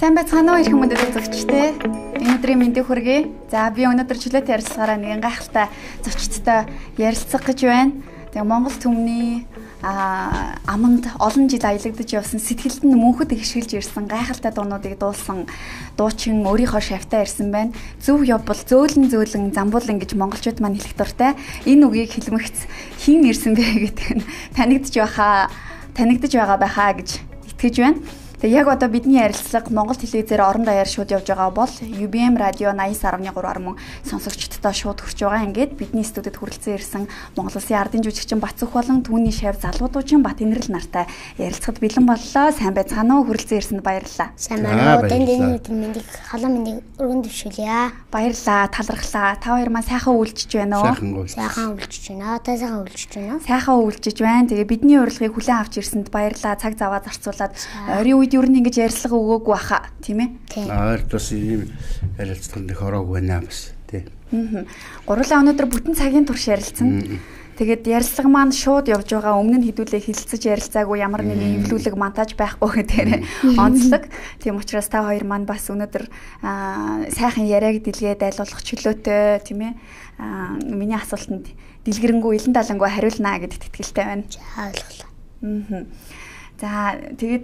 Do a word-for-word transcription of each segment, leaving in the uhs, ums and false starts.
Сайн байцгаана уу ирэх хүмүүст зөвчтэй. Өнөөдрийн мэндийг хүргэе. За би өнөөдөр чөлөөтэй ярилцлагаараа нэгэн гайхалтай зочдтой ярилцах гэж байна. Тэгээ Монгол түмний а аманд олон жил аялагдаж явсан сэтгэлд нь мөнхөд ихшгэлж ирсэн гайхалтай дуунуудыг дуулсан дуучин өөрийнхөө шавьтаа ирсэн байна. Зөв явбал зөөлөн зөөлөн замбуулан гэж монголчууд маань хэлэх дуртай. Энэ үгийг хэлмэгц хин ирсэн бэ гэдэг нь танигдж байхаа танигдж байгаа байхаа гэж итгэж байна. Тэгээ яг одоо бидний ярилцлага Монгол телевизээр орон даяар шууд явж байгаа бол ю би эм радио ninety нine point three мөн сонсогчдод шууд хүрч байгаа. Ингээд бидний студид хүрэлцэн ирсэн Монгол Улсын ардын жүжигчин Бацүх болон түүний шавь залуудуучин Бат Инрэл нартай ярилцахад бэлэн боллоо. Сайн байцгаана уу? Хүрэлцэн ирсэнд баярлалаа. Сайн байна уу? Дэндээ мэндийг халуун мэндийг өргөн дэвшүүлье. Баярлалаа. Талархлаа. Та хоёр маань сайхан үйлчж байна уу? Сайхан үйлчж байна. Та сайхан үйлчж байна уу? Сайхан үйлчж байна. Тэгээ бидний урилгыг хүлээн авч ирсэнд баярлалаа. Цаг заваа зарцуулаад ойрын үед ер нь ингэж ярилцлага өгөөгүй баха тийм ээ. Аа бас ийм ярилцлаганд их ороогүй байна бас тий. Аа. Гурлаа өнөөдөр бүтэн цагийн турш ярилцсан. Тэгээд ярилцлага маань шууд явж байгаа. Өмнө нь хэдүүлээ хилцэж ярилцаагүй ямар нэгэн эвлүүлэг монтаж байхгүй гэдгээр онцлог. Тийм учраас та хоёр маань бас өнөөдөр сайхан яриаг дэлгээд айлуулах чөлөөтэй тийм ээ. Аа миний асуултанд дэлгэрэнгүй илэн далангуй хариулнаа гэдэгт итгэлтэй байна. За ойлголоо. Аа. За тэгээд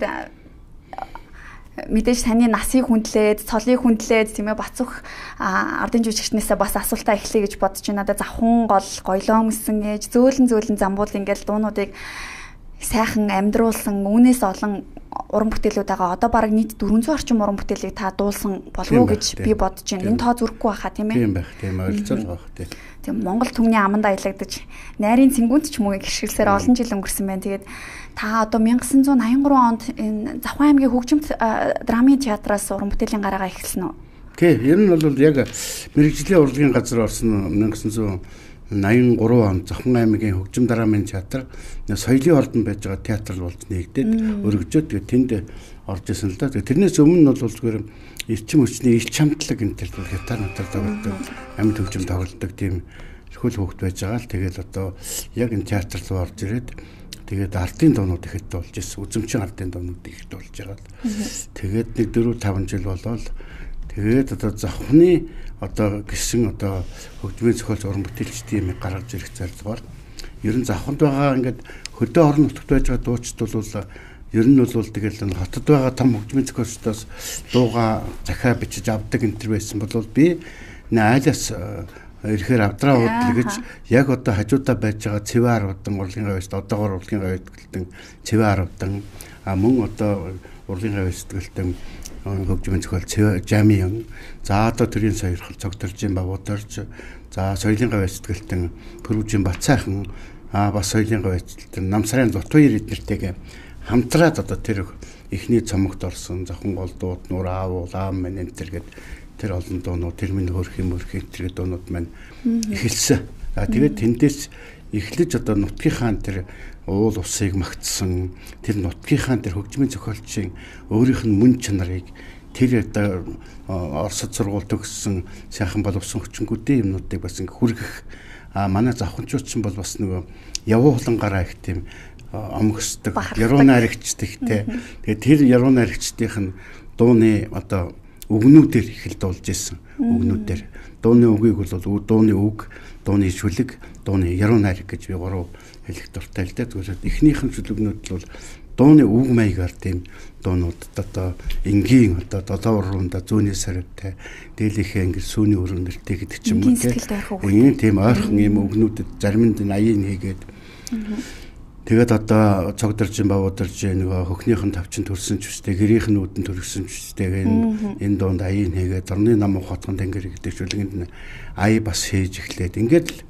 мэдээж таны насыг хүндлээд, цолыг хүндлээд тийм ээ Бацүх ардын жүжигчнээсээ бас асуултаа эхлэе гэж бодож байна. Одоо завхан гол, гоёлоо өмсөн ээж, зөөлөн зөөлөн замбуул ингээл дуунуудыг сайхан амьдруулсан үүнээс олон уран бүтээлүүд байгаа. Одоо бараг нийт four hundred орчим уран бүтээлийг та дуулсан болов уу гэж би бодож байна. Энэ тоо зүрхгүй байхаа тийм ээ. Тийм байх, тийм ойлцол байх тийм. Тийм Монгол түмний аманд аялагдаж найрын цэнгүнд ч мөн гэршгэлсээр олон жил өнгөрсөн байна. Тэгээд та одоо nineteen eighty-three онд энэ Завхан аймгийн хөгжимт драмын театраас уран бүтээлийн гараагаа эхэлсэн үү? Тийм, ер нь бол яг мэрэгжлийн урлагийн газар орсон nineteen eighty-three онд Завхан аймгийн хөгжим драмын театр соёлын ордонд байж байгаа театр болж нэгдээд өргөжөөд тэгээд тэнд орж исэн л да. Тэрнээс өмнө нь бол зүгээр эрчим хүчний илч хамтлаг энэ төр гитар натар тоглодог, амьд хөгжим тоглодог тийм хөл хөвгт байж байгаа л тэгээд одоо яг энэ театр руу орж ирээд тэгээд ардын дуунууд ихэд болж ирсэн. Үзэмчин ардын дуунууд ихэд болж байгаа л. Тэгээд нэг four five жил болоод тэгээд одоо Завхны одоо гисэн одоо хөгжмийн зохиолч уран бүтээлчдийн юм гаргаж ирэх зорилгоор ер нь Завханд байгаа ингээд хөдөө орон нутагт байж байгаа дуучид бол ер нь бол тэгэл хотод байгаа том хөгжмийн зохиолчдоос дууга захиа бичиж авдаг энэ төр байсан бол би нэ айлаас ирэхээр авдраа уудлаа гэж яг одоо хажуудаа байж байгаа Цэвэр удан урлагийн гавьяст одоогоор урлагийн гавьяст гэлтэн Цэвэр удан а мөн одоо урлагийн гавьяст гэлтэн хөгжмийн зохиол Жамиан за одоо төрийн сойрхол цогтөржин бавуударж за соёлын гавьяст гэлтэн Пүрвжин Бацайхан а бас соёлын гавьяст гэлтэн Намсрын Зутбаяр эднэртэйгээ хамтраад одоо тэр эхний цомогт орсон Завхан гол дууд нуур аав улаан мэн энэ төр гээд тэр олон дуунууд тэр минь хөрх юм хөрх энэ дуунууд маань эхэлсэн. А тэгээд тэндээс эхлэж одоо нутгийнхаа тэр уул усыг магтсан тэр нутгийнхаа тэр хөгжмийн зохиолчийн өөрийнх нь мөн чанарыг тэр одоо Оросд сургууль төгссөн сайхан боловсон хүчингүүдийн юмнуудыг бас ингээ хүргэх а манай завханчууд ч бол бас нөгөө явуу хулангараа их тийм омгсдаг яруу найрагчдагтэй. Тэгээд тэр яруу найрагчдын дууны одоо үгнүүдээр их л дуулж исэн. Үгнүүдээр дууны үгийг бол дууны үг, дууны шүлэг, дууны яруу найраг гэж би гурав хэлэх дуртай л дээ. Зүгээр эхнийхэн шүлэгнүүд бол дууны үг маягаар тийм дуунууд одоо энгийн одоо долоо уруунда зүүнний сарвтай дээлийнхээ ангир сүүний өрөө нэртэй гэдэг ч юм уу тийм. Тийм ойрхон юм үгнүүдэд зарим нь аяын хийгээд тэгээд одоо цогдоржин бавуударж нөгөө хөхнийхэн тавчин төрсөн ч үстэй гэрийнх нь үүдэн төрсөн ч үстэй энэ дуунд аяын хийгээд орны нам хотгон тэнгэр гэдэг шүлгэнд ая бас хийж эхлээд ингээд л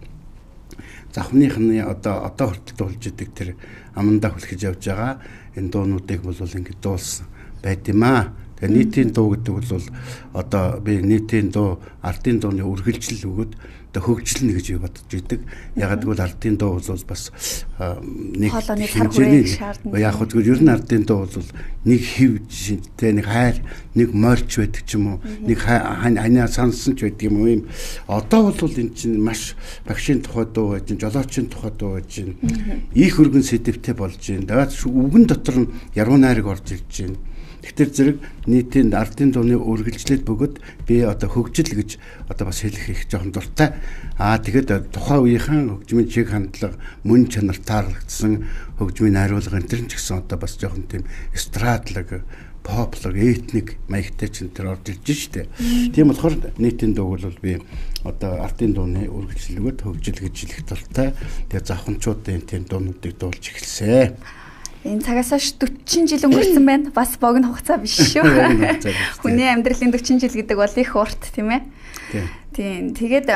Завхныхны одоо одоо хүртэл дуулж идэг тэр амандаа хүлхэж явж байгаа энэ дуунуудыг бол ингээд дуулсан байт юм аа. Тэгээ нийтийн дуу гэдэг бол одоо би нийтийн дуу ардын дууны үргэлжлэл өгöd одоо хөгжлөнө гэж би бодож идэг. Яг гэвэл ардын дуу бол бас нэг хэмжээний яг хөтгөр ер нь ардын дуу бол нэг хэв шинтэй нэг хайр нэг морьч байдаг ч юм уу нэг ханаа сансан ч байдаг юм уу юм. Одоо бол эн чинь маш багшийн тухай дуу байж, жолоочийн тухай дуу байж, их өргөн сэдвтэй болж байна. Тэгээд үгэн дотор нь яруу найраг орж ирж байна. Тэгэхээр зэрэг нийтийн ардын дууны үргэлжлэл бөгөөд би одоо хөгжил гэж одоо бас хэлэх их жоохон дуртай. Аа тэгэхэд тухайн үеийнхэн хөгжмийн чиг хандлага, мөн чанар таарлагдсан хөгжмийн найруулга энэ ч гэсэн одоо бас жоохон тийм эстрадлаг, поплог, этник маягтай ч энэ төр орж ирж штэ. Тийм болохоор нийтийн дууг бол би одоо ардын дууны үргэлжлэлгөөд хөгжил гэж хэлэх дуртай. Тэгээ завханчуудын тийм дуунуудыг дуулж эхэлсэн. Энэ цагаас хойш дөрвөн жил өнгөрсөн байна. Бас богино хугацаа биш шүү. Хүний амьдралын дөрвөн жил гэдэг бол их урт тийм ээ. Тийм. Тэгээд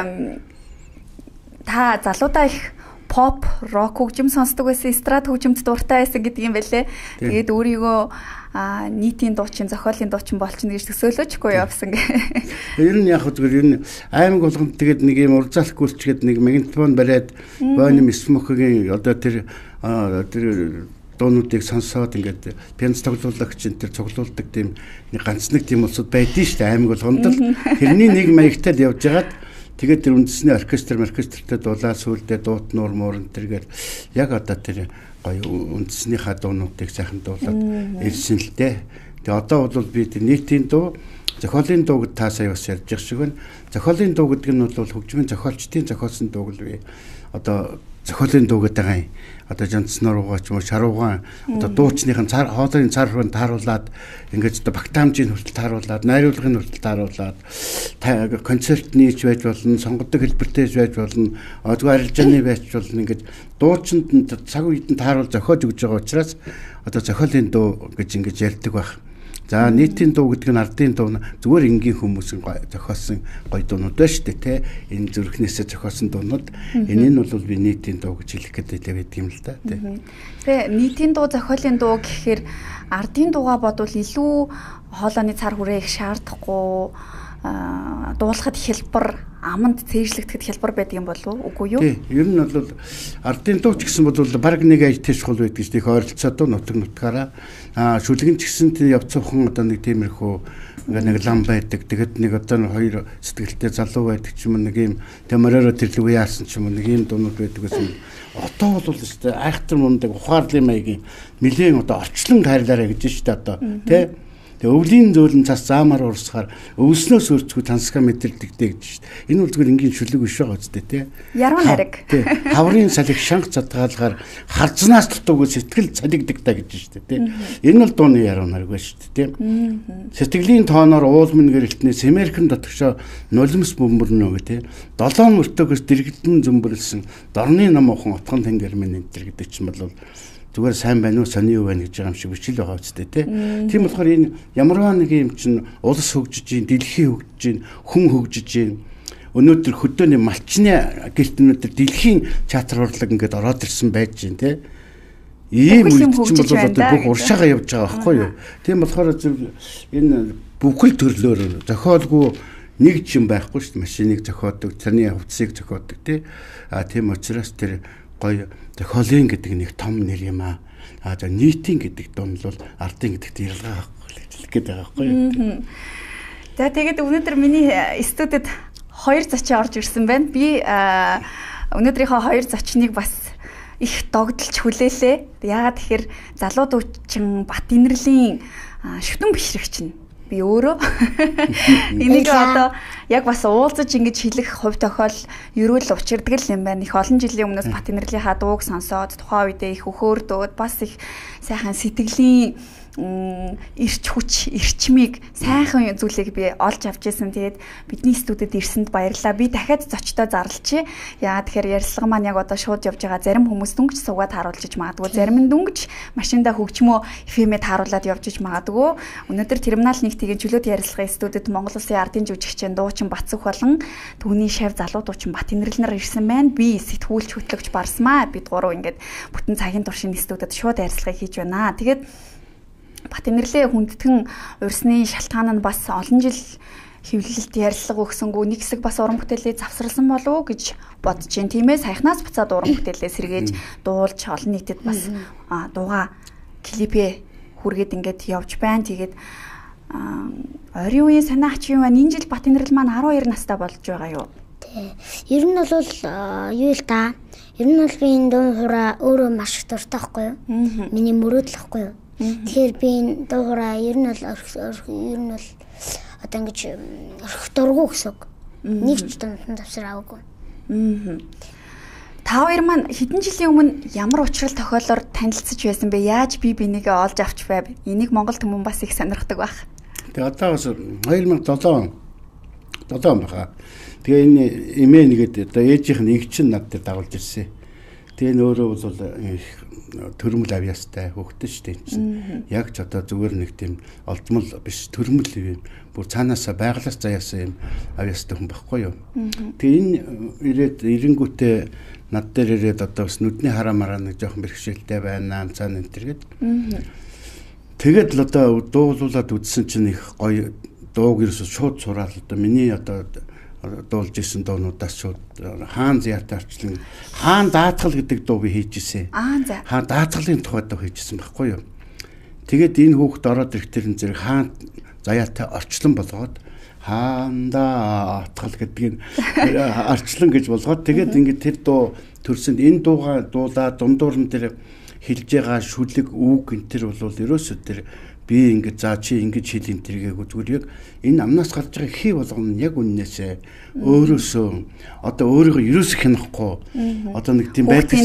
та залуудаа их pop, rock хөгжим сонсдог байсан, эстрад хөгжимд дуртай байсан гэдэг юм байлээ. Тэгээд өөрийгөө нийтийн дуучин, зохиолын дуучин болчихно гэж төсөөлөөчгүй явсан гэ. Ер нь яг зүгээр ер нь аймаг болгонд тэгээд нэг юм урзаалт гүйлчгээд нэг магнитофон бариад Bonnie Smokey-гийн одоо тэр тэр дуунуудыг сонсоод ингээд пианист тоглуулагч энэ төр цуглуулдаг тийм нэг ганц нэг тийм улсууд байдгийн шүү дээ аймаг болгонд л тэрний нэг маягтай л явж хагаад тэгээд тэр үндэсний оркестр оркестртэй дуулаа сүулдэ дуут нуур муурн тэргээд яг одоо тэр гоё үндэснийхаа дуунуудыг сайхан дуулаад ирсэн л дээ. Тэгээ одоо бол би тэр нийтийн дуу зохиолын дуу гэд та сая бас ярьж байгаа шиг байна. Зохиолын дуу гэдэг нь бол хөгжмийн зохиолчдын зохиолсон дууг л би одоо зохиолын дуу гэдэг байгаа юм. Одоо жанцнаруугаа ч юм уу шаруугаан одоо дуучныхын цар хоолойн цар хүрээнд тааруулаад ингээд одоо багтаамжийн хүртэл тааруулаад найруулгын хүртэл тааруулаад концертны ч байж болно сонгодог хэлбэртэй ч байж болно одгоо арилжааны байж болно ингээд дуучинд цаг үеийн тааруул зохиож өгж байгаа учраас одоо зохиолын дуу гэж ингэж ярьдаг байх. За нийтийн дуу гэдэг нь ардын дуу зүгээр энгийн хүмүүсийн зохиосон гоё дуунууд байна шүү дээ тий. Энэ зүрхнээсээ зохиосон дуунууд. Энэ нь бол би нийтийн дуу гэж хэлэх гэдэг байдаг юм л да тий. Тэгээ нийтийн дуу зохиолын дуу гэхээр ардын дуугаа бодвол илүү хоолойны цар хүрээ их шаардахгүй дуулахад хялбар аманд цээжлэгдэхэд хялбар байдаг юм болов уу үгүй юу? Тий. Ер нь бол ардын дуу ч гэсэн бол баг нэг аж тэшхул байдаг шүү дээ. Ойролцоод нутаг нутгаараа аа шүлгэн ч гэсэн тий явцхан одоо нэг тиймэрхүү ингээ нэг лам байдаг. Тэгэхэд нэг одоо хоёр сэтгэлтэй залуу байдаг ч юм нэг юм тэмэрөөрө тэрлгүй яарсан ч юм нэг юм дуунууд байдаг гэсэн. Одоо бол шүү дээ айхтар мундаг ухаарлын маягийн нэлээд одоо орчлон хайрлаарэ гэж шүү дээ одоо тий. Тэгээ өвлийн зөөлөн цас заамаар урсахаар өвснөөс өрцгөө тансгаа мэдэрдэгтэй гэж шүү дээ. Энэ бол зүгээр энгийн шүлэг биш байгаа үстэй тий. Яруу нариг. Тий. Хаврын салхи шанх задгаалгаар харзнаас дутуугүй сэтгэл цалигдагтаа гэж шүү дээ тий. Энэ бол дууны яруу нариг байна шүү дээ тий. Сэтгэлийн тооноор уулмын гэрэлтний Сэмэрхэн дотгошоо нулимс бөмбөрнө гэх тий. Долоон мөртөөгөөс дэрэгдэн зөмбөрлсөн дорны намуухан утган тэнгэр минь энэ гэдэг чинь бол зүгээр сайн байна уу сони юу байна гэж байгаа юм шиг биш л байгаа үстэй тий. Тийм болохоор энэ ямарваа нэг юм чинь улс хөгжиж гин, дэлхий хөгжиж гин, хүн хөгжиж гин. Өнөөдөр хөдөөний малчны гэрт өнөөдөр дэлхийн театр урлаг ингээд ороод ирсэн байж гин тий. Ийм үйл чинь бол одоо бүх уршаага явж байгаа байхгүй юу. Тийм болохоор энэ бүхэл төрлөөр зохиолгүй нэг юм байхгүй шүү дээ. Машиныг зохиодог, цаны хувцсыг зохиодог тий. А тийм учраас тэр гоё зохиолын гэдэг нэг том нэр юм аа. А за нийтийн гэдэг дунд бол ардын гэдэгт ярилгаа хэлэх гээд байгаа байхгүй юу. За тэгээд өнөөдөр миний студид хоёр зочин орж ирсэн байна. Би өнөөдрийнхөө хоёр зочныг бас их догдолж хүлээлээ. Яагаад тэгэхээр залуу дуучин Батинэрлийн шүтэн бишрэгч нь би өөрөө энийг одоо яг бас уулзаж ингэж хэлэх хувь тохиол ерөөл учирдаг юм байна. Их олон жилийн өмнөөс Батинэрлийнхаа дууг сонсоод тухайн үедээ их өхөөрдөөд бас их сайхан сэтгэлийн ирч хүч, ирчмийг сайхан зүйлийг би олж авч ирсэн. Тэгээд бидний студид ирсэнд баярлалаа. Би дахиад зочдоо зарлчихъя. Яа тэгэхээр ярилцлага маань яг одоо шууд явж байгаа. Зарим хүмүүс дүнгиж суугаад харуулж иж магадгүй. Зарим нь дүнгиж машинда хөгжмөө эф эм-д харуулад явж иж магадгүй. Өнөөдөр Терминал нэгтийн чөлөөт ярилцлагын студид Монгол Улсын ардын жүжигчин дуучин Бацүх болон түүний шав залуу дуучин Батинэрл нар ирсэн байна. Би сэтгүүлч хөтлөгч Барсмаа. Бид гурав ингээд бүтэн цагийн туршийн студид шууд ярилцлага хийж байна. Тэгээд Батинэрлээ хүндэтгэн урьсны шалтгаан нь бас олон жил хэвлэлд ярилцлага өгсөнгөө нэг хэсэг бас уран бүтээлээ завсарласан болов уу гэж бодож байна. Тиймээс саяхнаас буцаад уран бүтээлээ сэргээж дуулж олон нийтэд бас дууга клипээ хүргээд ингээд явж байна. Тэгээд ойрын үеийн санаач юм байна. Энэ жил Батинэрл маань арван хоёр настай болж байгаа юу? Тий. Ер нь бол юу л да. Ер нь бол би энэ дуу хураа өөрөө маш их дуртай байхгүй юу? Миний мөрөөдөл байхгүй юу? Тэгэхээр би энэ дуугараа ер нь бол ер нь бол одоо ингэж орхих дургу гэсэн үг. Нэг ч дундын завсар аваагүй. Та хоёр маань хэдэн жилийн өмнө ямар учрал тохиолоор танилцж байсан бэ? Яаж бие бинийгээ олж авч байв? Энийг Монгол хүмүүс бас их сонирхдаг байх. Тэгээ одоо бас хоёр мың и седем он баха. Тэгээ энэ эмээ нэгэд одоо ээжийнх нь эгч нь над дээр дагуулж ирсэн. Тэгээ энэ өөрөө бол төрөмөл авьяастай хөвгтөн штэ чинь. Яг ч одоо зүгээр нэг тийм олдмол биш төрөмөл юм. Бүр цаанаасаа байгалаас заяасан юм авьяастай хүн байхгүй юу. Тэгээ энэ ирээд эренгүүтээ над дээр ирээд одоо бас нүдний хараамаараа нэг жоохон бэрхшээлтэй байна цаана энэ төргээд. Тэгээд л одоо дуулуулад үзсэн чинь их гоё дууг ерөөсө шууд сураад одоо миний одоо дуулж исэн дуунуудаас шууд хаан зяатай арчлан хаан даатгал гэдэг дуу би хийж исэн. Аа за. Хаан даатгалын тухай дуу хийж исэн байхгүй юу. Тэгээд энэ хүүхд ороод ирэх тэрэн зэрэг хаан заяатай орчлон болгоод хаан даатгал гэдгийг арчлан гэж болгоод тэгээд ингээд тэр дуу төрсөнд энэ дууга дуулаа дундуур нь тэр хэлж байгаа шүлэг үг энэ тэр бол ерөөсөө тэр би ингэж заа чи ингэж хэлэн тэргээгүй зүгээр яг энэ амнаас гарч байгаа хий болгоно яг үннээсээ өөрөөсөө одоо өөрийгөө ерөөсөө хянахгүй одоо нэг тийм байдаг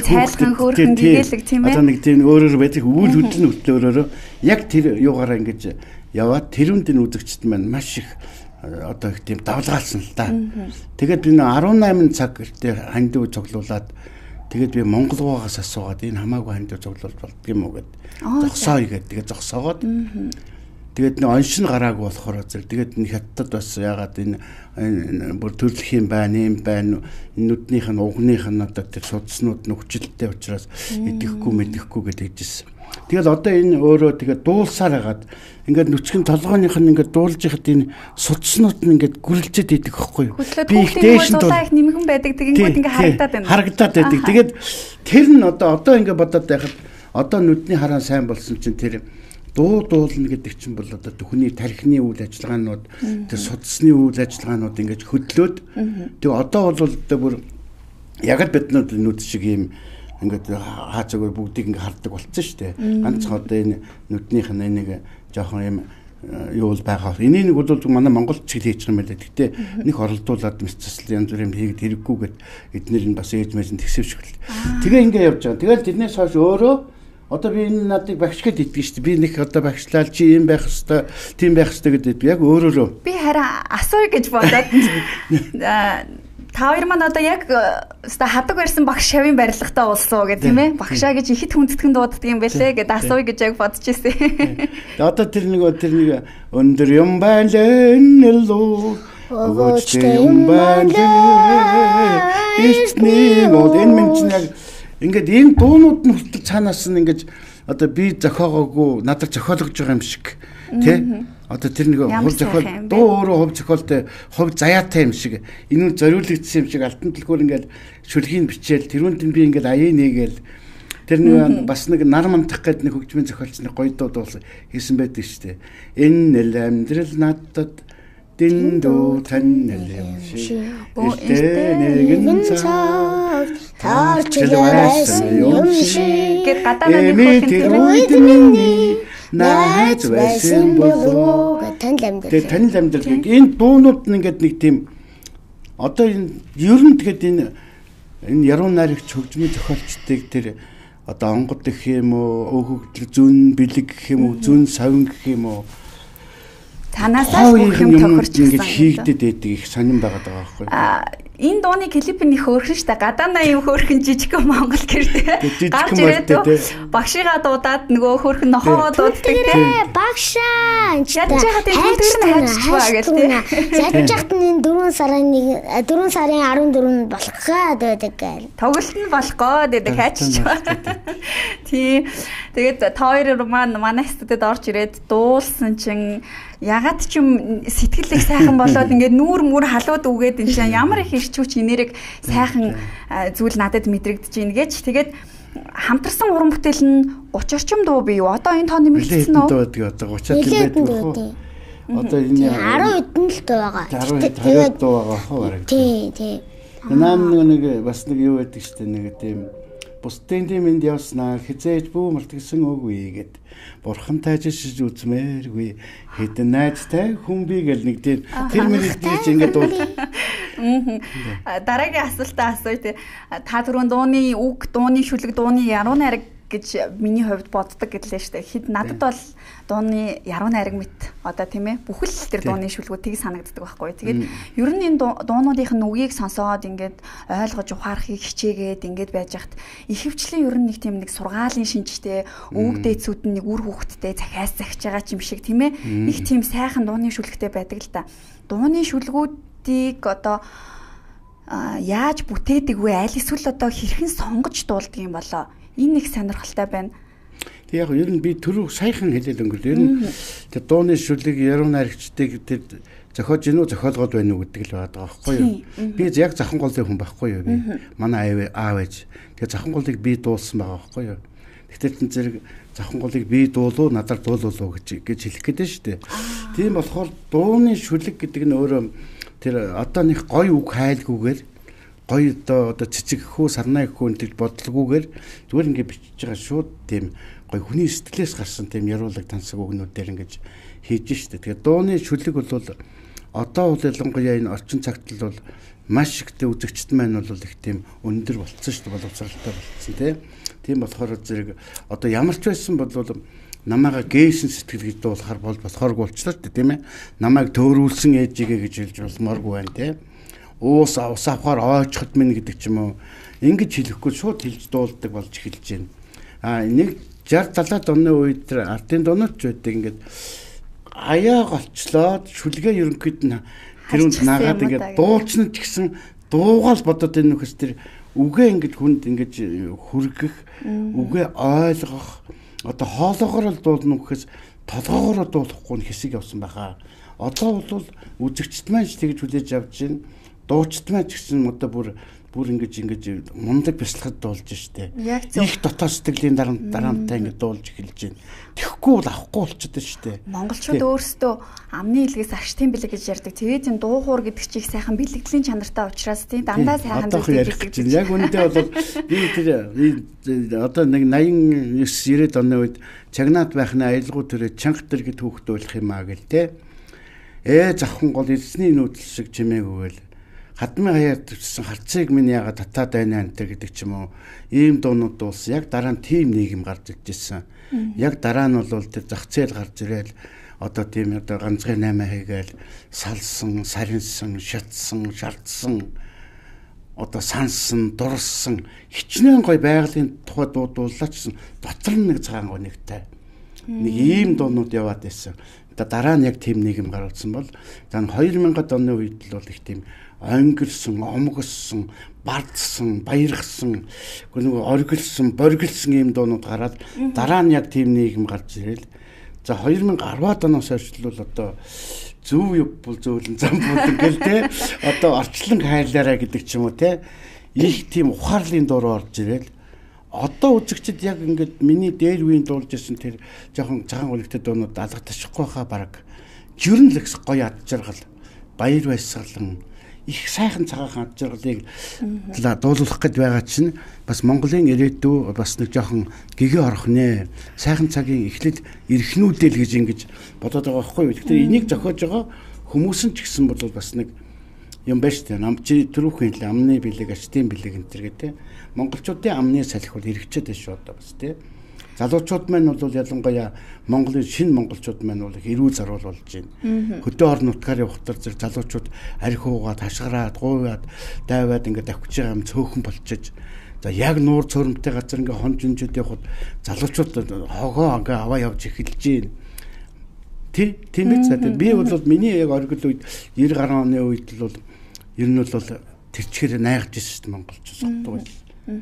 хүүхдэд одоо нэг тийм өөрөөр байдаг үйл хөдлөн хөтлөөрөө яг тэр юугаараа ингэж яваад тэрүүнд энэ үзэгчд маань маш их одоо их тийм давлгаалсан л да. Тэгээд би арван намын цаг дээр хандив цуглуулад тэгээд би Монголгоогоос асуугаад энэ хамаагүй хандив цуглуулж болдго юм уу гэд зогсооё гэд тэгээд зогсоогоод тэгээд нэг оншин гараагүй болохоор зэрэг тэгээд нэг хаттад бас ягаад энэ бүр төрлөх юм байна юм байна нүднийх нь угных нь одоо тэр судснууд нүхжилтэй учраас идэхгүй мэдэхгүй гэдэг хэлжсэн. Тэгэл одоо энэ өөрөө тэгээд дуулсаар хагаад ингээд нүцгэн толгойнх нь ингээд дуулж яхад энэ судснууд нь ингээд гүрэлжээд идэх байхгүй юу? Би их дээш нь дулаа их нэмгэн байдаг тэгэнгүүт ингээд харагдаад байна. Харагдаад байдаг. Тэгээд тэр нь одоо одоо ингээд бодоод байхад одоо нүдний хараа сайн болсон чинь тэр дуу дуулна гэдэг чинь бол одоо түүхний тархины үйл ажиллагаанууд тэр судасны үйл ажиллагаанууд ингээд хөдлөөд тэг одоо бол одоо бүр яг л биднүүд нүд шиг юм ингээд хаацаагүй бүгдийг ингээд хардаг болцсон шүү дээ. Ганцхан одоо энэ нүднийх нь нэг жоохон юм юу л байгаа. Энийг нэг бол манай Монголд ч хийж байгаа юм байна. Гэхдээ нэг оролдуулаад мэцэсэл янз бүр юм хийгээд хэрэггүйгээд эднэр нь бас ээж мэж тэгсэвшгэл. Тэгээ ингээд явж байгаа. Тэгэл тэрнээс хойш өөрөө одоо би энэ надыг багш гэд идэх шүү дээ. Би нэг одоо багшлал чи юм байх хэвээр тийм байх хэвээр гэдэг яг өөрөөрөө. Би хараа асууя гэж бодоод та хоёр маань одоо яг өстой хадаг барьсан багш шавын барилгатай уулсан уу гэх тийм ээ. Багшаа гэж ихэд хүндэтгэн дууддаг юм бэлээ гэд асууя гэж яг бодож ирсэн. Одоо тэр нэг тэр нэг өндөр юм байлаа нэлүү өгөөчтэй юм байлаа ихний мод энэ минь чинь яг ингээд энэ дуунууд нь хүртэл цаанаас нь ингээд одоо би зохиогоогүй надад зохиологж байгаа юм шиг тий одоо тэр нэг хувь зохиол дуу өөрөө хувь зохиолтой хувь заяатай юм шиг энэ нь зориулагдсан юм шиг алтан төлхөөр ингээд шүлгийг бичээл тэрүүнд нь би ингээд аяа нэгээл тэр нэг бас нэг нар мантах гэдэг нэг хөгжмийн зохиолчны гоё дуу дуулсан хийсэн байдаг шүү дээ. Энэ л амьдрал надад дэндүү танил юм шиг нэгэн цаг таарч байсан юм шиг гэд гадаанаа нэг хөлтөнд миний найз байсан болов танил амьдрал. Тэгээ танил амьдрал гэх энэ дуунууд нь ингээд нэг тийм одоо энэ ер нь тэгээд энэ энэ яруу найрагч хөгжмийн зохиолчдыг тэр одоо онгод гэх юм уу өөхөгдөл зүүн бэлэг гэх юм уу зүүн совин гэх юм уу танаасаа бүх юм тохирч ингэж хийгдэд байдаг их сонирн байгаад байгаа байхгүй. А энэ дууны клип нь их хөөрхөн штэ гадаанаа юм хөөрхөн жижигхэн Монгол гэртэй гарч ирээд багшигаа дуудаад нөгөө хөөрхөн нохоогоо дууддаг те багшаа ядаж хаад энэ төлтөр нь хайччихваа гэл те ядаж хаад энэ дөрвөн сарын нэг дөрвөн сарын арван дөрөнд болох гэдэг гээл тоглолт нь болох гэдэг хайччихваа тий тэгээд та хоёр маань манай студид орж ирээд дуулсан чинь ягаад ч юм сэтгэл их сайхан болоод ингээд нүүр мүр халууд үгээд энэ чинь ямар их ирчүүч энерги сайхан зүйл надад мэдрэгдэж байна гэж тэгээд хамтарсан уран бүтээл нь ууч орчим дуу бий юу? Одоо энэ тооны мэлцсэн үү? Одоо ууч орчим байдаг уу? Одоо энэ арван хэдэн л дуу байгаа. Тэгээд дуу байгаа хоо бараг. Тий, тий. Нам нэг бас нэг юу байдаг шүү дээ нэг тийм бусдын дэмэнд явснаа хизээж бүү мартагсан үгүй гэд бурхантай жишж үзмээргүй хэдэн найзтай хүн би гэл нэг тийм тэр мэрэгдэж ингээд бол дараагийн асуултаа асууя те та түрүүн дууны үг дууны шүлэг дууны яруу найраг гэж миний хувьд боддог гэдлээ штэ хэд надад бол дууны яруу найраг мэт одоо тийм ээ бүхэл тэр дууны шүлгүүд тийг санагддаг байхгүй. Тэгээд ер нь энэ дуунуудынх нь үгийг сонсоод ингээд ойлгож ухаарахыг хичээгээд ингээд байж хат ихэвчлэн ер нь нэг тийм нэг сургаалын шинжтэй өвөг дээдсүүд нь нэг үр хүүхэдтэй захиас захиж байгаа юм шиг тийм ээ их тийм сайхан дууны шүлгтэй байдаг л да. Дууны шүлгүүдийг одоо яаж бүтээдэг вэ? Аль эсвэл одоо хэрхэн сонгож дуулдаг юм болоо? Энэ их сонирхолтой байна. Тэг яг ер нь би түрүү саяхан хэлээд өнгөрл. Ер нь тэр дууны шүлэг яруу найрагчдыг тэр зохиож гинүү зохиолгоод байна уу гэдэг л байгаа байхгүй юу? Би яг захан голын хүн байхгүй юу би. Манай аав ээж. Тэгээ захан голыг би дуулсан байгаа байхгүй юу? Тэгтээ тэр зэрэг захан голыг би дуулуу надаар дуулуулуу гэж гэж хэлэх гэдэг шүү дээ. Тийм болохоор дууны шүлэг гэдэг нь өөрөө тэр одоо нэг гоё үг хайлгүйгээр гоё одоо одоо цэцэгхүү сарнаа гэхүү энэ бодлогоогоор зүгээр ингээд бичиж байгаа шууд тийм гоё хүний сэтгэлээс гарсан тийм яруулаг тансаг үгнүүдээр ингэж хийж штэ. Тэгэхээр дууны шүлэг бол одоо бол ялангуяа энэ орчин цагт л бол маш ихтэй үзэгчд маань бол их тийм өндөр болцсон штэ боловсралтай болцсон тийм болохоор зэрэг одоо ямар ч байсан бол намайга гээсэн сэтгэл гэж дуулахар бол болохооргүй болчихлоо штэ тийм ээ. Намайг төөрүүлсэн ээжигээ гэж хэлж болмооргүй байна тийм. Уус ус авахаар ойчхот минь гэдэг ч юм уу ингэж хэлэхгүй шууд хэлж дуулдаг болж эхэлж байна. А нэг шестьдесят талаад оны үед тэр ардын дуунууд ч байдаг ингээд аяа голчлоод шүлгээ ерөнхийд нь тэр үнд наагаад ингээд дуулчнад ч гэсэн дуугаал бодоод энэ нөхөс тэр үгээ ингээд хүнд ингэж хүргэх үгээ ойлгох одоо хоолоогоор л дуулна гэхээс толгоогоор дуулахгүй хэсэг явсан байхаа. Одоо бол үзэгчд маань ч тэгж хүлээж авч байна. Дуучид маань ч гэсэн одоо бүр бүр ингэж ингэж мундаг бяцлахад дуулж штэ. Их дотоод сэтгэлийн дараа дараамтай ингэ дуулж эхэлж байна. Тэхгүй бол авахгүй болчиход штэ. Монголчууд өөрсдөө амны илгээс арчтын бэлэг гэж ярьдаг. Тэгээд энэ дуу хуур гэдэг чинь их сайхан бэлэгдлийн чанартай учраас тийм дандаа сайхан зүйлийг ярьж байна. Яг үүндээ бол би тэр одоо нэг наян девять девяносто оны үед чагнаад байхны аялгуу төрөө чанга төр гэд хүүхдүүлэх юм аа гэл те. Ээ завхан гол эзний нүүдэл шиг чимээгүйгээл хадмын хаяад төвчсөн харцыг минь яагаад татаад байна энэ гэдэг ч юм уу ийм дуунууд дуулсан. Яг дараа нь тийм нийгэм гарч иржсэн. Яг дараа нь бол тэр зах зээл гарч ирээл одоо тийм одоо ганцхан наймаа хийгээл салсан, саринсан, шатсан, шардсан одоо сансан, дурсан хичнээн гой байгалийн тухай дуудууллаа ч дотор нь нэг цагаан гонигтай. Нэг ийм дуунууд яваад байсан. Дараа нь яг тийм нийгэм гарсан бол за две тысячи оны үед л бол их тийм ангилсан, омгсон, бардсан, баярхсан, нөгөө оргилсан, боргилсан ийм дуунууд гараад дараа нь яг тийм нийгэм гарч ирээл. За две тысячи десять оноос хойш л одоо зөв юг бол зөөлөн зам бол гэл те одоо орчлон хайлаараа гэдэг ч юм уу те их тийм ухаарлын дуруу орж ирээл. Одоо үзэгчд яг ингээд миний дээр үеийн дуулж ирсэн тэр жоохон цагаан гүлэгтэй дуунууд алга ташихгүй хаа баг. Жирэн л их гоё ад жаргал, баяр баясгалан их сайхан цагаахан ад жаргалыг дуулуулах гээд байгаа чинь бас Монголын ирээдүй бас нэг жоохон гэгээ орох нэ. Сайхан цагийн эхлэл эрхнүүдэл гэж ингэж бодоод байгаа байхгүй юу. Тэгэхээр энийг зохиож байгаа хүмүүс нь ч гэсэн бол бас нэг юм байж тээ. Намчи түрүүхэн л амны бэлэг, ачтын бэлэг энэ төр гэдэг. Монголчуудын амны салхи бол хэрэгжээд байна шүү одоо бас тий. Залуучууд маань бол ялангуяа Монголын шинэ монголчууд маань бол эрүү зарвал болж байна. Хөдөө орон нутгаар явахтар зэрэг залуучууд архиугаад, хашгираад, гуйгаад, дайваад ингээд авчиж байгаа юм цөөхөн болчихж. За яг нуур цөөрөмтэй газар ингээд хон жинжүүд явахад залуучууд хогоо ингээд аваа явж эхэлж байна. Тий, тийм биз дээ. Би бол миний яг оргил үед девяносто гаруй оны үед л бол ер нь бол тэрчгээр найгаж ирсэн шүү дээ монголчууд соддог байл.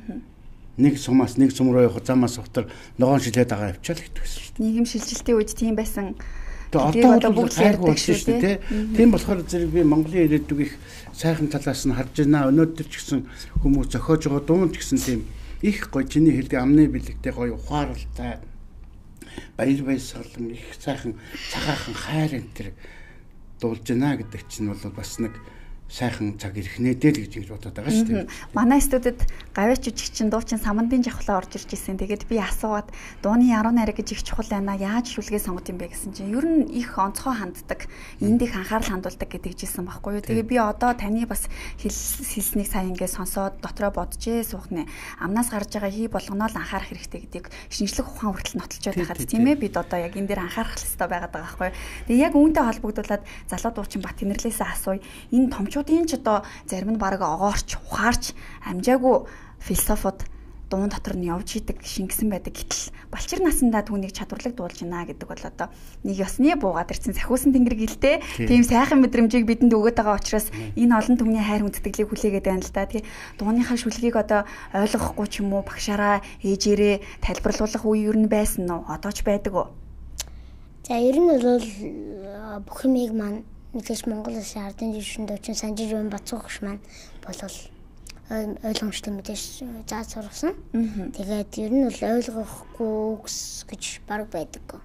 Нэг сумаас нэг сум руу явах замаас ухтар ногоон шилээд байгаа явчаал гэдэг шүү дээ. Нийгэм шилжилтийн үед тийм байсан. Тэгээ одоо бүгд ярьдаг шүү дээ. Тийм болохоор зэрэг би Монголын ирээдүйг их сайхан талаас нь харж байна. Өнөөдөр ч гэсэн хүмүүс зохиож байгаа дуун ч гэсэн тийм их гоё чиний хэлдэг амны бэлэгтэй гоё ухаарлалтай баяр баясгалан их сайхан цагаахан хайр энэ төр дуулж байна гэдэг чинь бол бас нэг сайхан цаг ирэх нэ дээ гэж ингэж бодоод байгаа шүү дээ. Манай студид гавьяач жүжигчин дуучин Самандын жавхлаа орж ирж ирсэн. Тэгээд би асуугаад дууны яруу найраг гэж их чухал байна. Яаж шүлгээ сонгод юм бэ гэсэн чинь ер нь их онцгой ханддаг, энд их анхаарал хандуулдаг гэдэг жисэн байхгүй юу. Тэгээд би одоо таны бас хэлснийг сайн ингээд сонсоод дотроо бодчихээ суухнэ. Амнаас гарч байгаа хий болгоно л анхаарах хэрэгтэй гэдгийг шинжлэх ухаан хүртэл нотолцоод байхад тийм ээ бид одоо яг энэ дээр анхаарах хэрэгтэй байгаад байгаа байхгүй юу. Тэгээд яг үүнтэй холбогдуулаад залуу дуучин Баттинэрлээсээ асууя. Энэ томчуудын ч одоо зарим нь баг огоорч, ухаарч амжаагүй философууд дуун дотор нь явж идэг шингэсэн байдаг. Гэтэл балчир насандаа түүнийг чадварлаг дуулж байна гэдэг бол одоо нэг ёсны буугаад ирсэн сахиусан тэнгэр гэлтэй тийм сайхан мэдрэмжийг бидэнд өгöd байгаа учраас энэ олон түмний хайр хүндэтгэлийг хүлээгээд байна л да. Тэгээ дууныхаа шүлгийг одоо ойлгохгүй ч юм уу багшаараа ээжээрээ тайлбарлуулах үе юу н байсан нь одоо ч байдаг уу? За ер нь бол бүх юмыг маань мэдээж Монгол улсын ардын жишүүнд очин Санжир Баан Бацуугч маань болол ойлгомжтой мэдээж зааж сургасан. Тэгээд ер нь бол ойлгохгүй үгс гэж баг байдаг.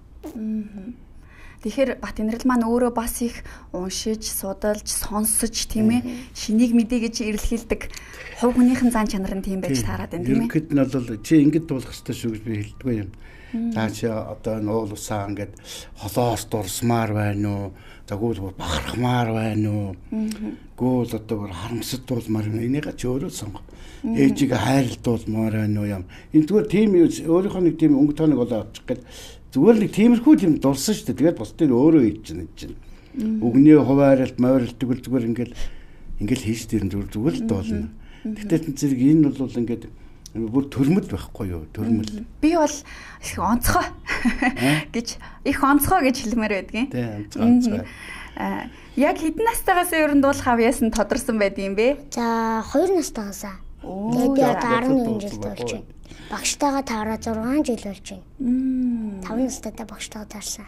Тэгэхээр Баттинэрл маань өөрөө бас их уншиж, судалж, сонсож тийм ээ шинийг мэдээ гэж эрэлхийлдэг хувь хүнийхэн зан чанар нь тийм байж таарад байна тийм ээ. Ерөнхийд нь бол чи ингэж дуулах хэрэгтэй шүү гэж би хэлдэг юм. Та чи одоо нуул усаа ингээд холоос дурсмаар байна уу? Загуул бахархмаар байна уу? Гүүл одоо харамсад дуулмаар байна. Энийг ч өөрөө сонго. Ээжийг хайрлуулмаар байна уу юм. Энэ зүгээр тийм өөрийнхөө нэг тийм өнгө тооныг олоо авчих гээд зүгээр нэг тиймэрхүү юм дурсан шүү дээ. Тэгээд бусдыг өөрөө хийж чинь чинь. Үгний хуваарлт, морилт тэгвэл зүгээр ингээд ингээд хийж дэрэн зүгээр зүгээр л дуулна. Тэгтээ зэрэг энэ бол ингээд бүр төрмөл байхгүй юу? Төрмөл. Би бол их онцгой гэж их онцгой гэж хэлмээр байдгийн. Тийм, онцгой. Аа, яг хэдэн настайгаас ер нь дуулах авьяас нь тодорсон байдığım бэ? За, хоёр настайгаас. Тэгээд би одоо арван нэгэн жил дуулж байна. Багштайгаа тавраа зургаан жил болж байна. таван настайдаа багштайгаа таарсан.